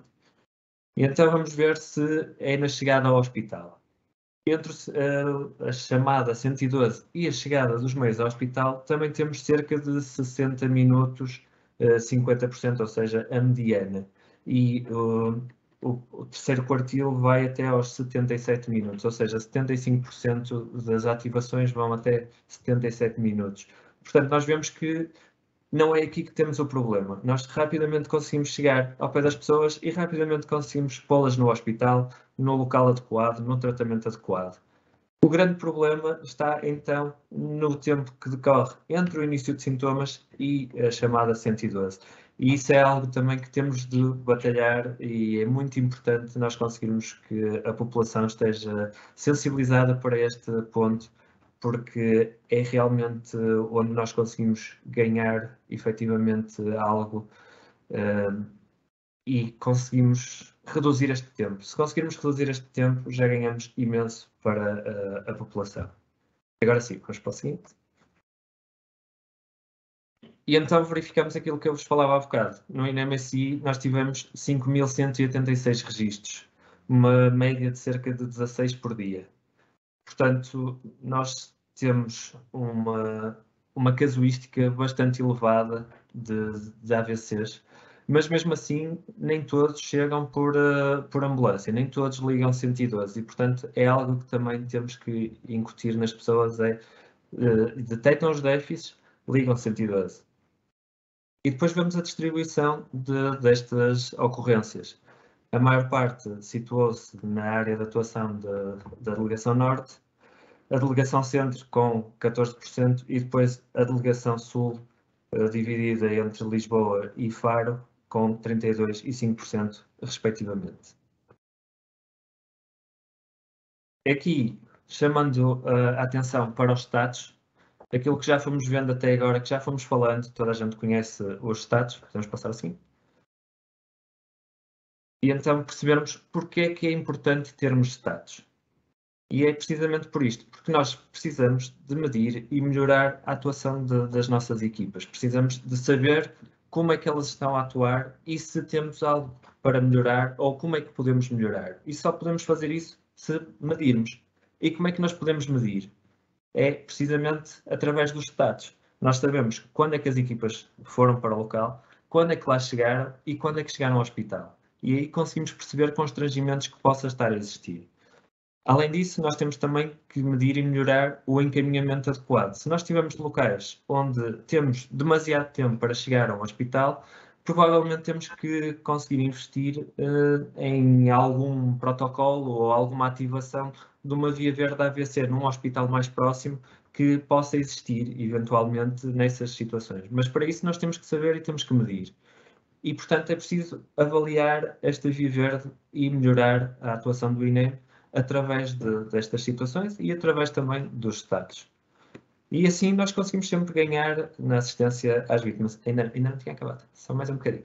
E então vamos ver se é na chegada ao hospital. Entre uh, a chamada cento e doze e a chegada dos meios ao hospital, também temos cerca de sessenta minutos, uh, cinquenta por cento, ou seja, a mediana. E uh, o, o terceiro quartil vai até aos setenta e sete minutos, ou seja, setenta e cinco por cento das ativações vão até setenta e sete minutos. Portanto, nós vemos que não é aqui que temos o problema. Nós rapidamente conseguimos chegar ao pé das pessoas e rapidamente conseguimos pô-las no hospital, no local adequado, no tratamento adequado. O grande problema está, então, no tempo que decorre entre o início de sintomas e a chamada cento e doze. E isso é algo também que temos de batalhar e é muito importante nós conseguirmos que a população esteja sensibilizada para este ponto, porque é realmente onde nós conseguimos ganhar efetivamente algo uh, e conseguimos reduzir este tempo. Se conseguirmos reduzir este tempo, já ganhamos imenso para uh, a população. Agora sim, vamos para o seguinte. E então verificamos aquilo que eu vos falava há bocado. No I N E M S I nós tivemos cinco mil cento e oitenta e seis registros, uma média de cerca de dezasseis por dia. Portanto, nós temos uma, uma casuística bastante elevada de, de A V Cs, mas mesmo assim nem todos chegam por, uh, por ambulância, nem todos ligam cento e doze e, portanto, é algo que também temos que incutir nas pessoas, é uh, detectam os déficits, ligam cento e doze. E depois vemos a distribuição de, destas ocorrências. A maior parte situou-se na área de atuação de, da Delegação Norte, a Delegação Centro com catorze por cento e depois a Delegação Sul, uh, dividida entre Lisboa e Faro, com trinta e dois por cento e cinco por cento, respectivamente. Aqui, chamando uh, a atenção para os status, aquilo que já fomos vendo até agora, que já fomos falando, toda a gente conhece os status, podemos passar assim. E então percebermos porque é que é importante termos status. E é precisamente por isto, porque nós precisamos de medir e melhorar a atuação de, das nossas equipas. Precisamos de saber como é que elas estão a atuar e se temos algo para melhorar ou como é que podemos melhorar. E só podemos fazer isso se medirmos. E como é que nós podemos medir? É precisamente através dos status. Nós sabemos quando é que as equipas foram para o local, quando é que lá chegaram e quando é que chegaram ao hospital. E aí conseguimos perceber constrangimentos que possam estar a existir. Além disso, nós temos também que medir e melhorar o encaminhamento adequado. Se nós tivermos locais onde temos demasiado tempo para chegar ao hospital, provavelmente temos que conseguir investir uh, em algum protocolo ou alguma ativação de uma via verde A V C num hospital mais próximo que possa existir, eventualmente, nessas situações. Mas para isso nós temos que saber e temos que medir. E, portanto, é preciso avaliar esta via verde e melhorar a atuação do I N E M através de, destas situações e através também dos status. E assim nós conseguimos sempre ganhar na assistência às vítimas. Ainda, ainda não tinha acabado, só mais um bocadinho.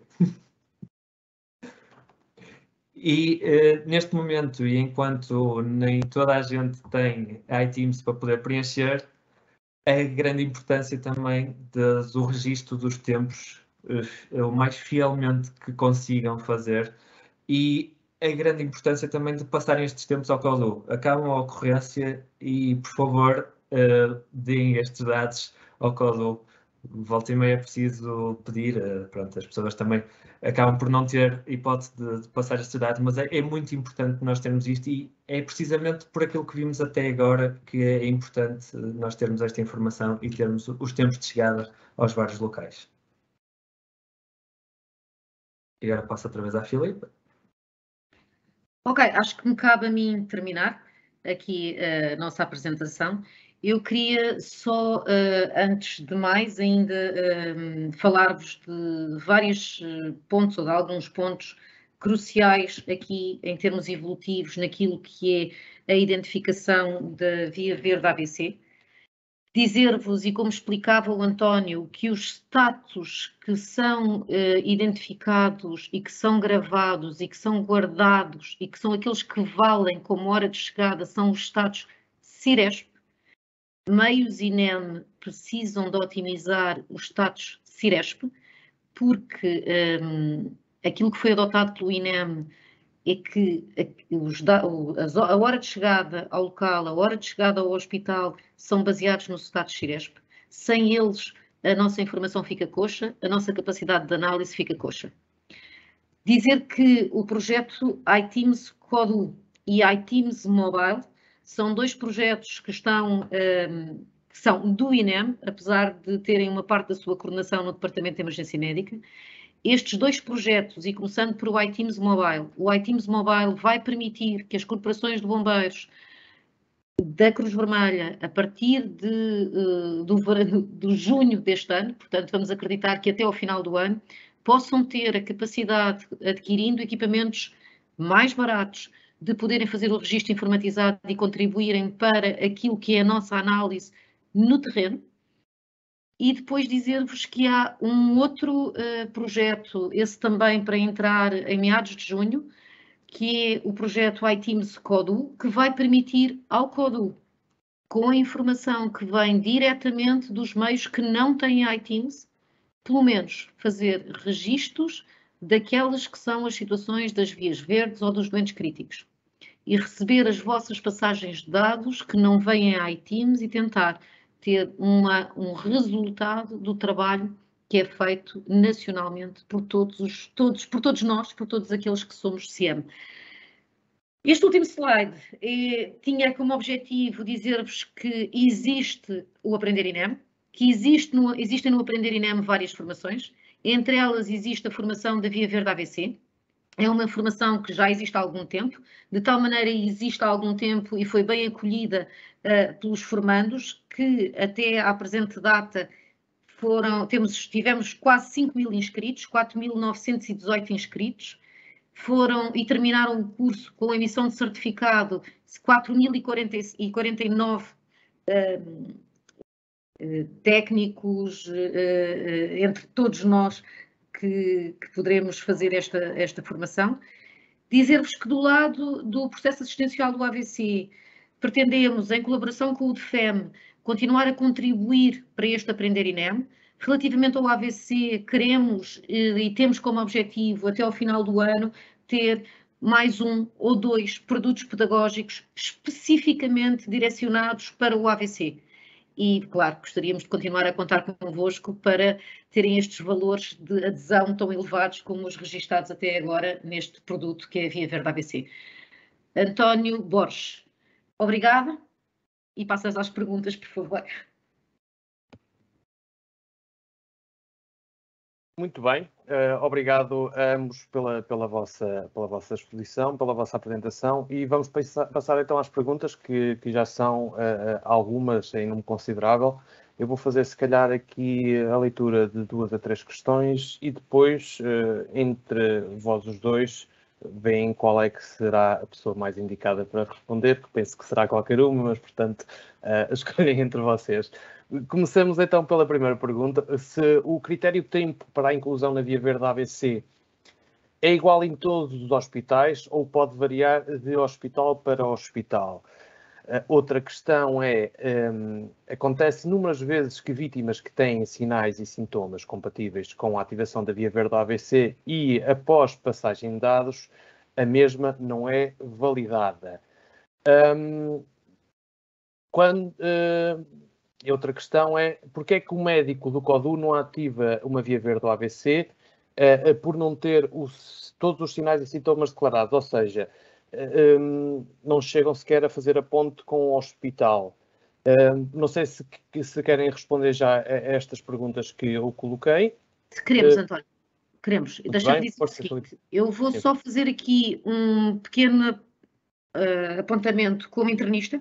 E eh, neste momento, e enquanto nem toda a gente tem iTeams para poder preencher, a grande importância também de, do registro dos tempos eh, o mais fielmente que consigam fazer e a grande importância também de passarem estes tempos ao CODU. Acabam a ocorrência e, por favor, uh, deem estes dados ao CODU. Volta e meia é preciso pedir, uh, pronto, as pessoas também acabam por não ter hipótese de, de passar estes dados, mas é, é muito importante nós termos isto e é precisamente por aquilo que vimos até agora que é importante nós termos esta informação e termos os tempos de chegada aos vários locais. E agora passo outra vez à Filipe. Ok, acho que me cabe a mim terminar aqui a nossa apresentação. Eu queria só, antes de mais, ainda falar-vos de vários pontos, ou de alguns pontos cruciais aqui em termos evolutivos naquilo que é a identificação da via verde A V C. Dizer-vos, e como explicava o António, que os status que são uh, identificados e que são gravados e que são guardados e que são aqueles que valem como hora de chegada são os status Ciresp. Meios I N E M precisam de otimizar os status Ciresp, porque um, aquilo que foi adotado pelo I N E M é que a hora de chegada ao local, a hora de chegada ao hospital são baseados no status Ciresp. Sem eles, a nossa informação fica coxa, a nossa capacidade de análise fica coxa. Dizer que o projeto iTeams CODU e iTeams Mobile são dois projetos que estão, um, que são do I N E M, apesar de terem uma parte da sua coordenação no Departamento de Emergência Médica. Estes dois projetos, e começando por o iTeams Mobile, o iTeams Mobile vai permitir que as corporações de bombeiros da Cruz Vermelha, a partir de, uh, do, do junho deste ano, portanto vamos acreditar que até ao final do ano, possam ter a capacidade, adquirindo equipamentos mais baratos, de poderem fazer o registro informatizado e contribuírem para aquilo que é a nossa análise no terreno. E depois dizer-vos que há um outro uh, projeto, esse também para entrar em meados de junho, que é o projeto iTeams CODU, que vai permitir ao CODU, com a informação que vem diretamente dos meios que não têm iTeams, pelo menos fazer registros daquelas que são as situações das vias verdes ou dos doentes críticos. E receber as vossas passagens de dados que não vêm a iTeams e tentar ter uma, um resultado do trabalho que é feito nacionalmente por todos, os, todos, por todos nós, por todos aqueles que somos C M. Este último slide é, tinha como objetivo dizer-vos que existe o Aprender I N E M, que existe no, existem no Aprender I N E M várias formações, entre elas existe a formação da Via Verde A V C. É uma formação que já existe há algum tempo, de tal maneira existe há algum tempo e foi bem acolhida uh, pelos formandos, que até à presente data foram, temos, tivemos quase cinco mil inscritos, quatro mil novecentos e dezoito inscritos, foram e terminaram o curso com a emissão de certificado quatro mil e quarenta e nove uh, uh, técnicos, uh, uh, entre todos nós, que, que poderemos fazer esta, esta formação. Dizer-vos que do lado do processo assistencial do A V C, pretendemos, em colaboração com o D F E M, continuar a contribuir para este Aprender I N E M. Relativamente ao A V C, queremos e temos como objetivo, até ao final do ano, ter mais um ou dois produtos pedagógicos especificamente direcionados para o A V C. E, claro, gostaríamos de continuar a contar convosco para terem estes valores de adesão tão elevados como os registados até agora neste produto que é a Via Verde A V C. António Borges, obrigada e passas às perguntas, por favor. Muito bem, uh, obrigado a ambos pela, pela, vossa, pela vossa exposição, pela vossa apresentação e vamos passar, passar então às perguntas que, que já são uh, algumas em número considerável. Eu vou fazer se calhar aqui a leitura de duas a três questões e depois, uh, entre vós os dois, veem qual é que será a pessoa mais indicada para responder, que penso que será qualquer uma, mas portanto uh, escolhem entre vocês. Começamos então pela primeira pergunta. Se o critério tempo para a inclusão na Via Verde A V C é igual em todos os hospitais ou pode variar de hospital para hospital? Uh, outra questão é, um, acontece inúmeras vezes que vítimas que têm sinais e sintomas compatíveis com a ativação da Via Verde A V C e após passagem de dados, a mesma não é validada. Um, quando... Uh, E outra questão é, porque é que o médico do CODU não ativa uma via verde do A V C uh, uh, por não ter os, todos os sinais e sintomas declarados? Ou seja, uh, um, não chegam sequer a fazer a ponte com o hospital. Uh, não sei se, se querem responder já a estas perguntas que eu coloquei. Queremos, uh, António, queremos. Deixa-me dizer o seguinte, eu vou Sim. só fazer aqui um pequeno uh, apontamento como internista,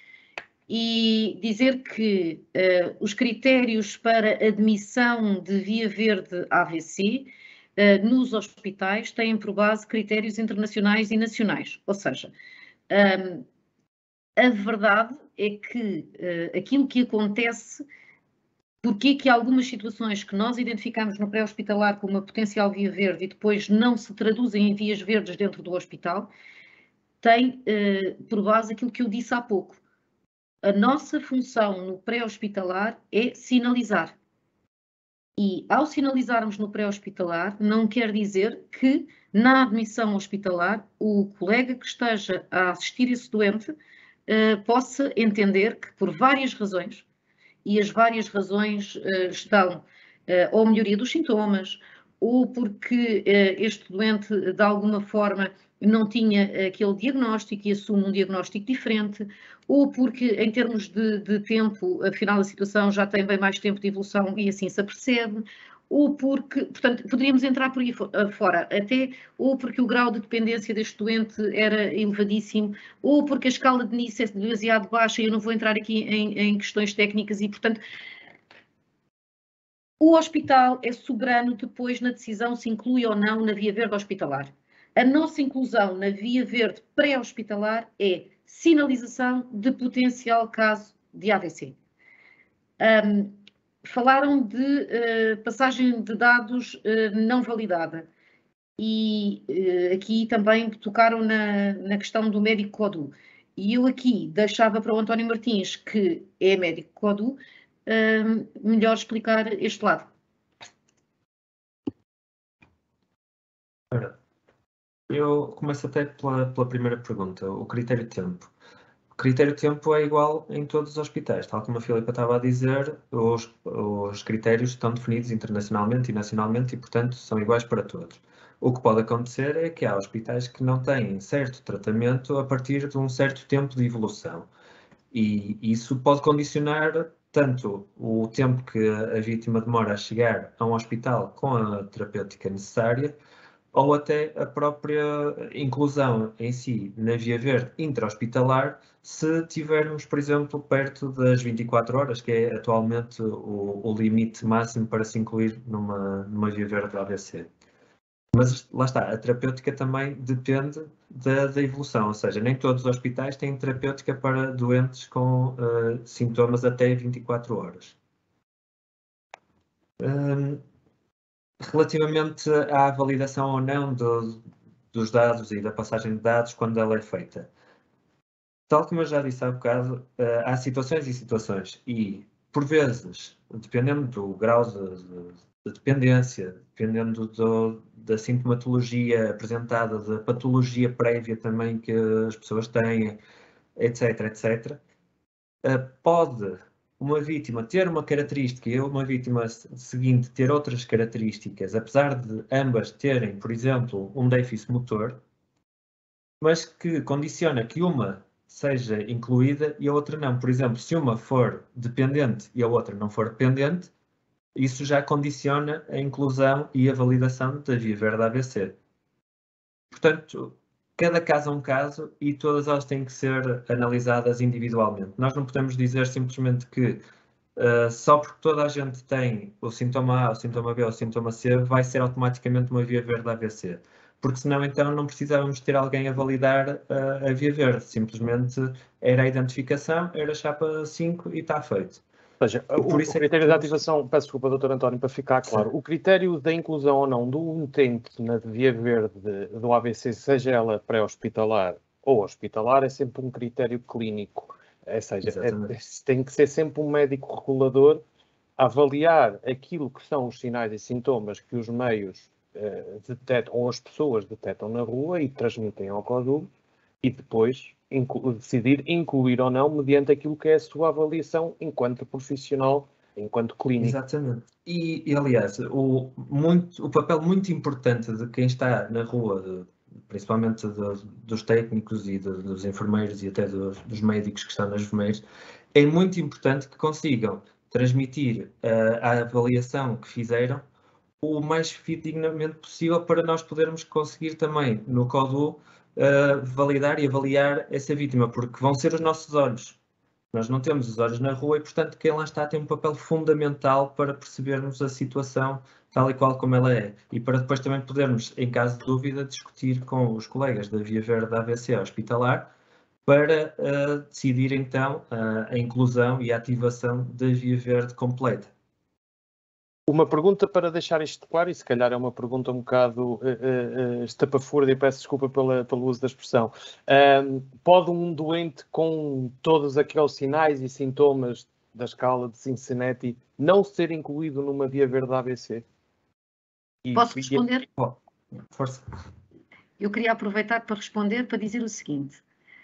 e dizer que uh, os critérios para admissão de via verde A V C uh, nos hospitais têm por base critérios internacionais e nacionais. Ou seja, um, a verdade é que uh, aquilo que acontece, porque que algumas situações que nós identificamos no pré-hospitalar como uma potencial via verde e depois não se traduzem em vias verdes dentro do hospital, tem uh, por base aquilo que eu disse há pouco. A nossa função no pré-hospitalar é sinalizar. E ao sinalizarmos no pré-hospitalar, não quer dizer que na admissão hospitalar o colega que esteja a assistir esse doente uh, possa entender que por várias razões, e as várias razões uh, estão uh, ou melhoria dos sintomas, ou porque uh, este doente de alguma forma não tinha aquele diagnóstico e assume um diagnóstico diferente, ou porque em termos de, de tempo, afinal a situação já tem bem mais tempo de evolução e assim se apercebe, ou porque, portanto, poderíamos entrar por aí fora, até ou porque o grau de dependência deste doente era elevadíssimo, ou porque a escala de Nice é demasiado baixa, e eu não vou entrar aqui em, em questões técnicas, e portanto o hospital é soberano depois na decisão se inclui ou não na via verde hospitalar. A nossa inclusão na via verde pré-hospitalar é sinalização de potencial caso de A V C. Um, falaram de uh, passagem de dados uh, não validada e uh, aqui também tocaram na, na questão do médico CODU. E eu aqui deixava para o António Martins, que é médico CODU, uh, melhor explicar este lado. Eu começo até pela, pela primeira pergunta, o critério de tempo. O critério de tempo é igual em todos os hospitais, tal como a Filipa estava a dizer, os, os critérios estão definidos internacionalmente e nacionalmente e, portanto, são iguais para todos. O que pode acontecer é que há hospitais que não têm certo tratamento a partir de um certo tempo de evolução. E isso pode condicionar tanto o tempo que a vítima demora a chegar a um hospital com a terapêutica necessária, ou até a própria inclusão em si na via verde intra-hospitalar, se tivermos, por exemplo, perto das vinte e quatro horas, que é atualmente o, o limite máximo para se incluir numa, numa via verde A V C. Mas lá está, a terapêutica também depende da, da evolução, ou seja, nem todos os hospitais têm terapêutica para doentes com uh, sintomas até vinte e quatro horas. Um, Relativamente à validação ou não do, dos dados e da passagem de dados quando ela é feita, tal como eu já disse há bocado, uh, há situações e situações e, por vezes, dependendo do grau de, de, de dependência, dependendo do, da sintomatologia apresentada, da patologia prévia também que as pessoas têm, etc, etcétera, uh, pode uma vítima ter uma característica e uma vítima seguinte ter outras características, apesar de ambas terem, por exemplo, um déficit motor, mas que condiciona que uma seja incluída e a outra não. Por exemplo, se uma for dependente e a outra não for dependente, isso já condiciona a inclusão e a validação da via verde A V C. Portanto, cada caso é um caso e todas elas têm que ser analisadas individualmente. Nós não podemos dizer simplesmente que uh, só porque toda a gente tem o sintoma A, o sintoma B ou o sintoma C, vai ser automaticamente uma via verde A V C. Porque senão, então, não precisávamos ter alguém a validar uh, a via verde. Simplesmente era a identificação, era a chapa cinco e está feito. Ou seja, o, o critério de ativação, peço desculpa, doutor António, para ficar claro, Sim. o critério da inclusão ou não do utente na via verde do A V C, seja ela pré-hospitalar ou hospitalar, é sempre um critério clínico. Ou seja, é, tem que ser sempre um médico regulador a avaliar aquilo que são os sinais e sintomas que os meios uh, detectam, ou as pessoas detectam na rua e transmitem ao CODUB, e depois inclu- decidir incluir ou não mediante aquilo que é a sua avaliação enquanto profissional, enquanto clínico. Exatamente. E, e aliás, o, muito, o papel muito importante de quem está na rua, de, principalmente de, dos técnicos e de, dos enfermeiros e até dos, dos médicos que estão nas enfermeiras, é muito importante que consigam transmitir uh, a avaliação que fizeram o mais fidedignamente possível para nós podermos conseguir também no CODU Uh, validar e avaliar essa vítima, porque vão ser os nossos olhos. Nós não temos os olhos na rua e, portanto, quem lá está tem um papel fundamental para percebermos a situação tal e qual como ela é. E para depois também podermos, em caso de dúvida, discutir com os colegas da Via Verde da A V C hospitalar para uh, decidir, então, uh, a inclusão e a ativação da Via Verde completa. Uma pergunta para deixar isto claro, e se calhar é uma pergunta um bocado uh, uh, estapafúrdia, e peço desculpa pela, pelo uso da expressão. Um, pode um doente com todos aqueles sinais e sintomas da escala de Cincinnati não ser incluído numa via verde A V C? E, Posso responder? Oh, força. Eu queria aproveitar para responder, para dizer o seguinte.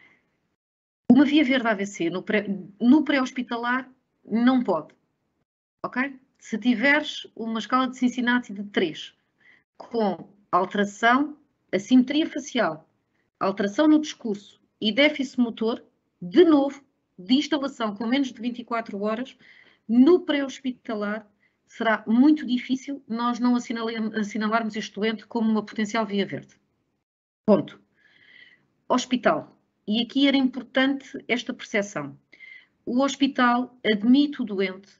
Uma via verde A V C no, pré, no pré-hospitalar não pode, ok? Se tiveres uma escala de Cincinnati de três, com alteração, assimetria facial, alteração no discurso e déficit motor, de novo, de instalação com menos de vinte e quatro horas, no pré-hospitalar será muito difícil nós não assinalarmos este doente como uma potencial via verde. Ponto. Hospital. E aqui era importante esta percepção. O hospital admite o doente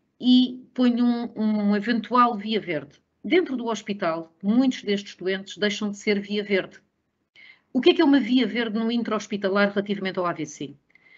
e põe um, um eventual via verde. Dentro do hospital, muitos destes doentes deixam de ser via verde. O que é que é uma via verde no intra-hospitalar relativamente ao A V C?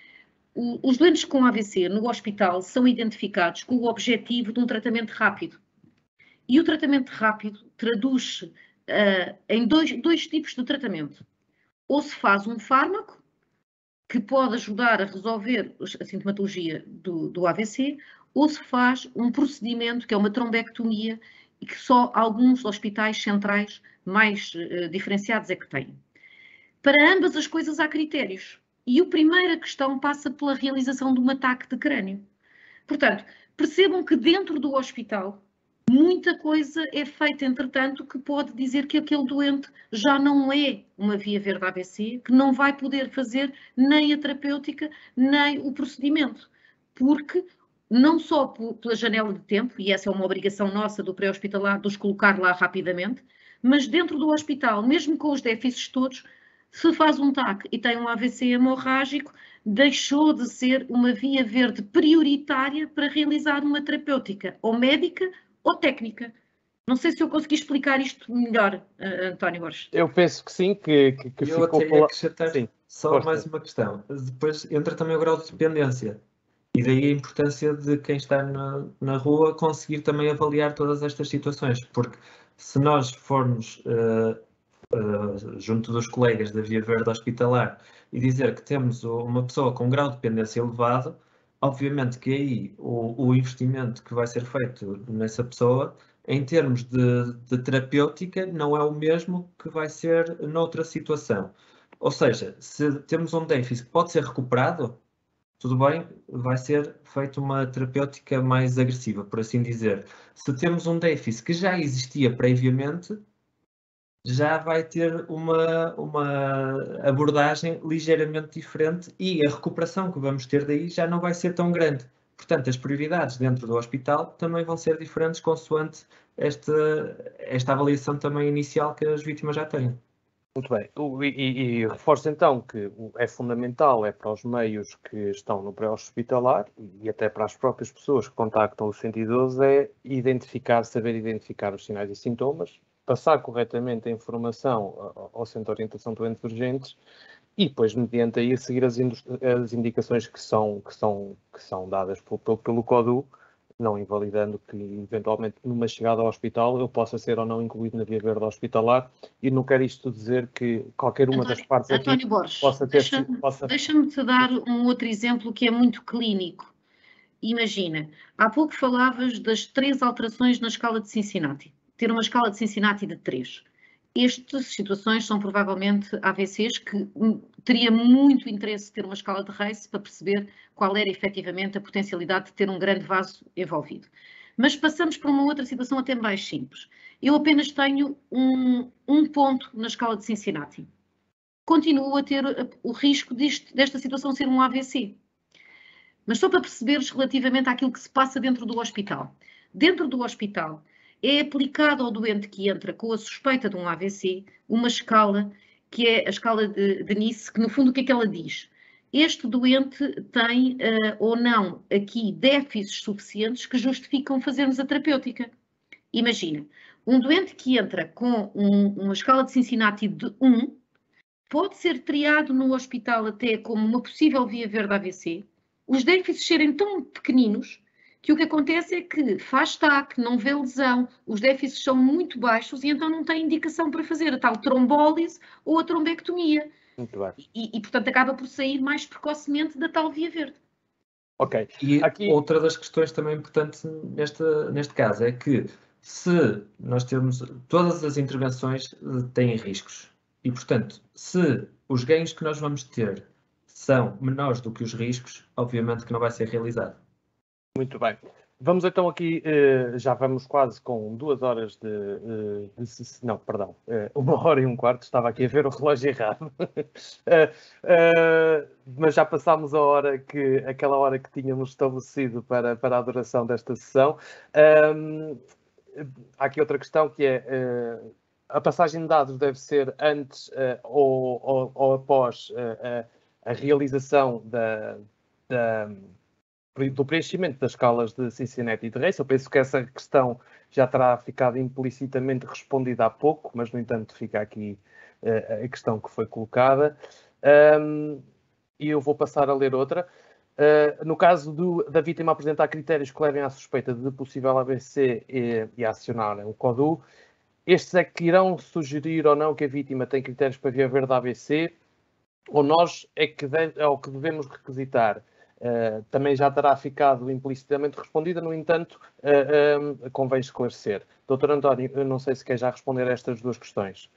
O, os doentes com A V C no hospital são identificados com o objetivo de um tratamento rápido. E o tratamento rápido traduz-se uh, em dois, dois tipos de tratamento. Ou se faz um fármaco, que pode ajudar a resolver a sintomatologia do, do A V C, ou se faz um procedimento que é uma trombectomia e que só alguns hospitais centrais mais uh, diferenciados é que têm. Para ambas as coisas há critérios. E a primeira questão passa pela realização de um ataque de crânio. Portanto, percebam que dentro do hospital muita coisa é feita, entretanto, que pode dizer que aquele doente já não é uma via verde A V C, que não vai poder fazer nem a terapêutica, nem o procedimento. Porque não só pela janela de tempo, e essa é uma obrigação nossa do pré-hospitalar, de os colocar lá rapidamente, mas dentro do hospital, mesmo com os déficits todos, se faz um T A C e tem um A V C hemorrágico, deixou de ser uma via verde prioritária para realizar uma terapêutica, ou médica ou técnica. Não sei se eu consegui explicar isto melhor, uh, António Borges. Eu penso que sim, que, que, que eu ficou... Eu até ia acrescentar sim, só gosto. mais uma questão. Depois entra também o grau de dependência. E daí a importância de quem está na, na rua conseguir também avaliar todas estas situações. Porque se nós formos uh, uh, junto dos colegas da Via Verde Hospitalar e dizer que temos uma pessoa com um grau de dependência elevado, obviamente que aí o, o investimento que vai ser feito nessa pessoa, em termos de, de terapêutica, não é o mesmo que vai ser noutra situação. Ou seja, se temos um déficit que pode ser recuperado, tudo bem, vai ser feita uma terapêutica mais agressiva, por assim dizer. Se temos um déficit que já existia previamente, já vai ter uma, uma abordagem ligeiramente diferente e a recuperação que vamos ter daí já não vai ser tão grande. Portanto, as prioridades dentro do hospital também vão ser diferentes consoante esta, esta avaliação também inicial que as vítimas já têm. Muito bem. E, e, e reforço então que é fundamental, é para os meios que estão no pré-hospitalar e até para as próprias pessoas que contactam o cento e doze, é identificar, saber identificar os sinais e sintomas, passar corretamente a informação ao Centro de Orientação de Doentes Urgentes e depois, mediante aí, seguir as, as indicações que são, que são, que são dadas pelo, pelo CODU, não invalidando que, eventualmente, numa chegada ao hospital, eu possa ser ou não incluído na via verde hospitalar, e não quero isto dizer que qualquer uma António, das partes aqui António Borges, possa ter... deixa-me Possa... deixa-me te dar um outro exemplo que é muito clínico. Imagina, há pouco falavas das três alterações na escala de Cincinnati. Ter uma escala de Cincinnati de três. Estas situações são provavelmente A V Cs que teria muito interesse ter uma escala de Race para perceber qual era efetivamente a potencialidade de ter um grande vaso envolvido. Mas passamos para uma outra situação até mais simples. Eu apenas tenho um, um ponto na escala de Cincinnati. Continuo a ter o risco disto, desta situação ser um A V C. Mas só para perceberes relativamente àquilo que se passa dentro do hospital. Dentro do hospital é aplicado ao doente que entra com a suspeita de um A V C uma escala que é a escala de, de Nice, que no fundo o que é que ela diz? Este doente tem uh, ou não aqui déficits suficientes que justificam fazermos a terapêutica. Imagina, um doente que entra com um, uma escala de Cincinnati de um pode ser triado no hospital até como uma possível via verde A V C, os déficits serem tão pequeninos que o que acontece é que faz T A C, não vê lesão, os déficits são muito baixos e então não tem indicação para fazer a tal trombólise ou a trombectomia. Muito bem. E, e, portanto, acaba por sair mais precocemente da tal via verde. Ok. E aqui... outra das questões também importantes neste, neste caso é que se nós temos... Todas as intervenções têm riscos. E, portanto, se os ganhos que nós vamos ter são menores do que os riscos, obviamente que não vai ser realizado. Muito bem. Vamos então aqui, já vamos quase com duas horas de... de, de não, perdão, uma hora e um quarto, estava aqui a ver o relógio errado. Mas já passámos a hora que, aquela hora que tínhamos estabelecido para, para a duração desta sessão. Há aqui outra questão que é... A passagem de dados deve ser antes uh, ou, ou, ou após uh, a, a realização da, da, do preenchimento das escalas de Cincinnati e de Race. Eu penso que essa questão já terá ficado implicitamente respondida há pouco, mas, no entanto, fica aqui uh, a questão que foi colocada. Um, e eu vou passar a ler outra. Uh, no caso do, da vítima apresentar critérios que levem à suspeita de possível A V C e, e acionar o CODU, estes é que irão sugerir ou não que a vítima tem critérios para via verde A V C, ou nós é que, deve, é o que devemos requisitar. Uh, também já terá ficado implicitamente respondida, no entanto, uh, um, convém esclarecer. doutor António, eu não sei se quer já responder a estas duas questões.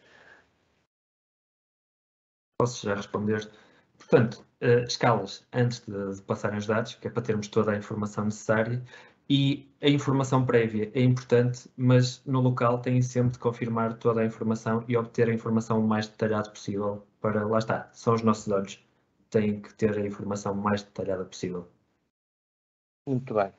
Posso já responder. Portanto, uh, escalas antes de, de passarem os dados, que é para termos toda a informação necessária. E a informação prévia é importante, mas no local têm sempre de confirmar toda a informação e obter a informação o mais detalhada possível para, lá está, são os nossos olhos, têm que ter a informação mais detalhada possível. Muito bem.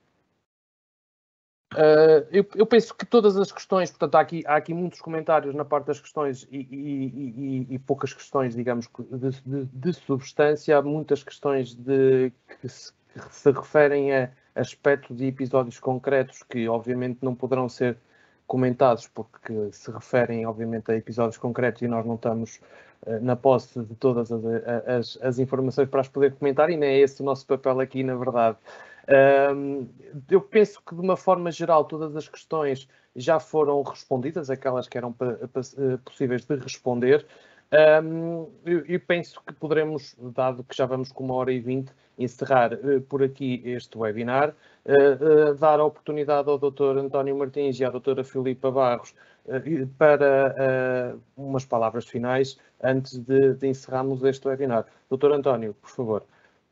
Uh, eu, eu penso que todas as questões, portanto, há aqui, há aqui muitos comentários na parte das questões e, e, e, e poucas questões, digamos, de, de, de substância, há muitas questões de, que, se, que se referem a aspectos de episódios concretos que, obviamente, não poderão ser comentados porque se referem, obviamente, a episódios concretos e nós não estamos uh, na posse de todas as, as, as informações para as poder comentar e nem é esse o nosso papel aqui, na verdade. Um, eu penso que, de uma forma geral, todas as questões já foram respondidas, aquelas que eram possíveis de responder. Um, eu, eu penso que poderemos, dado que já vamos com uma hora e vinte, encerrar uh, por aqui este webinar, uh, uh, dar a oportunidade ao doutor António Martins e à doutora Filipa Barros uh, para uh, umas palavras finais antes de, de encerrarmos este webinar. doutor António, por favor.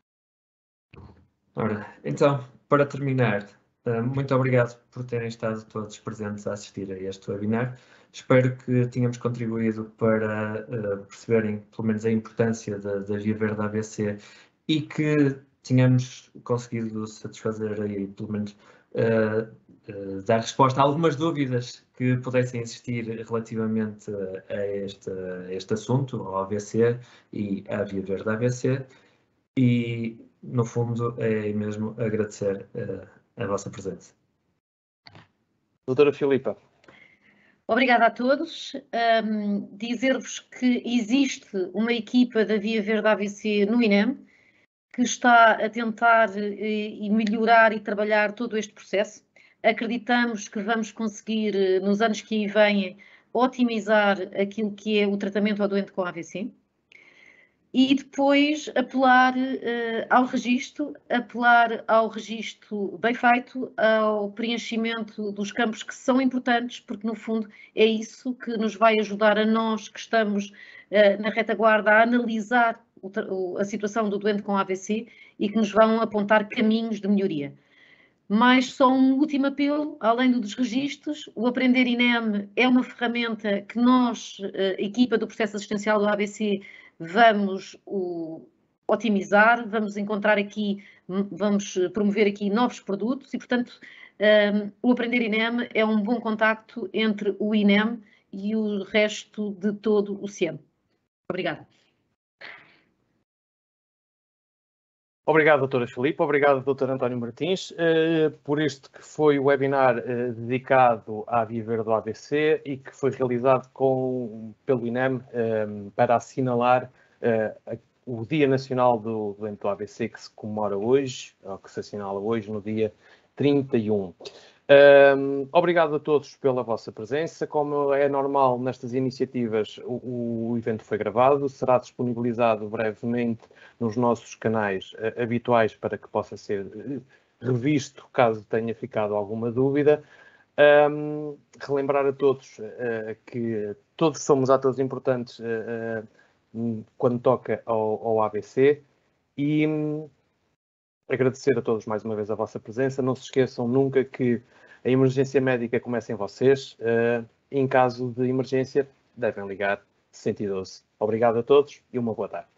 Ora, então, para terminar, muito obrigado por terem estado todos presentes a assistir a este webinar. Espero que tenhamos contribuído para uh, perceberem, pelo menos, a importância da, da via verde A V C e que tínhamos conseguido satisfazer aí, pelo menos, uh, uh, dar resposta a algumas dúvidas que pudessem existir relativamente a este, a este assunto, ao A V C e à Via Verde A V C, e, no fundo, é mesmo agradecer uh, a vossa presença. Doutora Filipa. Obrigada a todos. Um, dizer-vos que existe uma equipa da Via Verde A V C no INEM que está a tentar e, e melhorar e trabalhar todo este processo. Acreditamos que vamos conseguir, nos anos que aí vêm, otimizar aquilo que é o tratamento ao doente com A V C. E depois apelar uh, ao registro, apelar ao registro bem feito, ao preenchimento dos campos que são importantes, porque no fundo é isso que nos vai ajudar a nós que estamos uh, na retaguarda a analisar o, o, a situação do doente com A V C e que nos vão apontar caminhos de melhoria. Mas só um último apelo, além dos registros, o Aprender INEM é uma ferramenta que nós, uh, equipa do processo assistencial do A V C, vamos o, otimizar, vamos encontrar aqui, vamos promover aqui novos produtos e, portanto, um, o Aprender INEM é um bom contacto entre o INEM e o resto de todo o C I E M. Obrigada. Obrigado, doutora Filipe. Obrigado, doutor António Martins, uh, por este que foi o webinar uh, dedicado à Via Verde do A V C e que foi realizado com, pelo INEM um, para assinalar uh, o Dia Nacional do Doente do A V C, que se comemora hoje, ou que se assinala hoje, no dia trinta e um. Um, obrigado a todos pela vossa presença. Como é normal nestas iniciativas, o, o evento foi gravado, será disponibilizado brevemente nos nossos canais uh, habituais para que possa ser uh, revisto caso tenha ficado alguma dúvida. Um, relembrar a todos uh, que todos somos atores importantes uh, uh, quando toca ao, ao A V C e um, agradecer a todos mais uma vez a vossa presença. Não se esqueçam nunca que a emergência médica começa em vocês. Uh, em caso de emergência, devem ligar cento e doze. Obrigado a todos e uma boa tarde.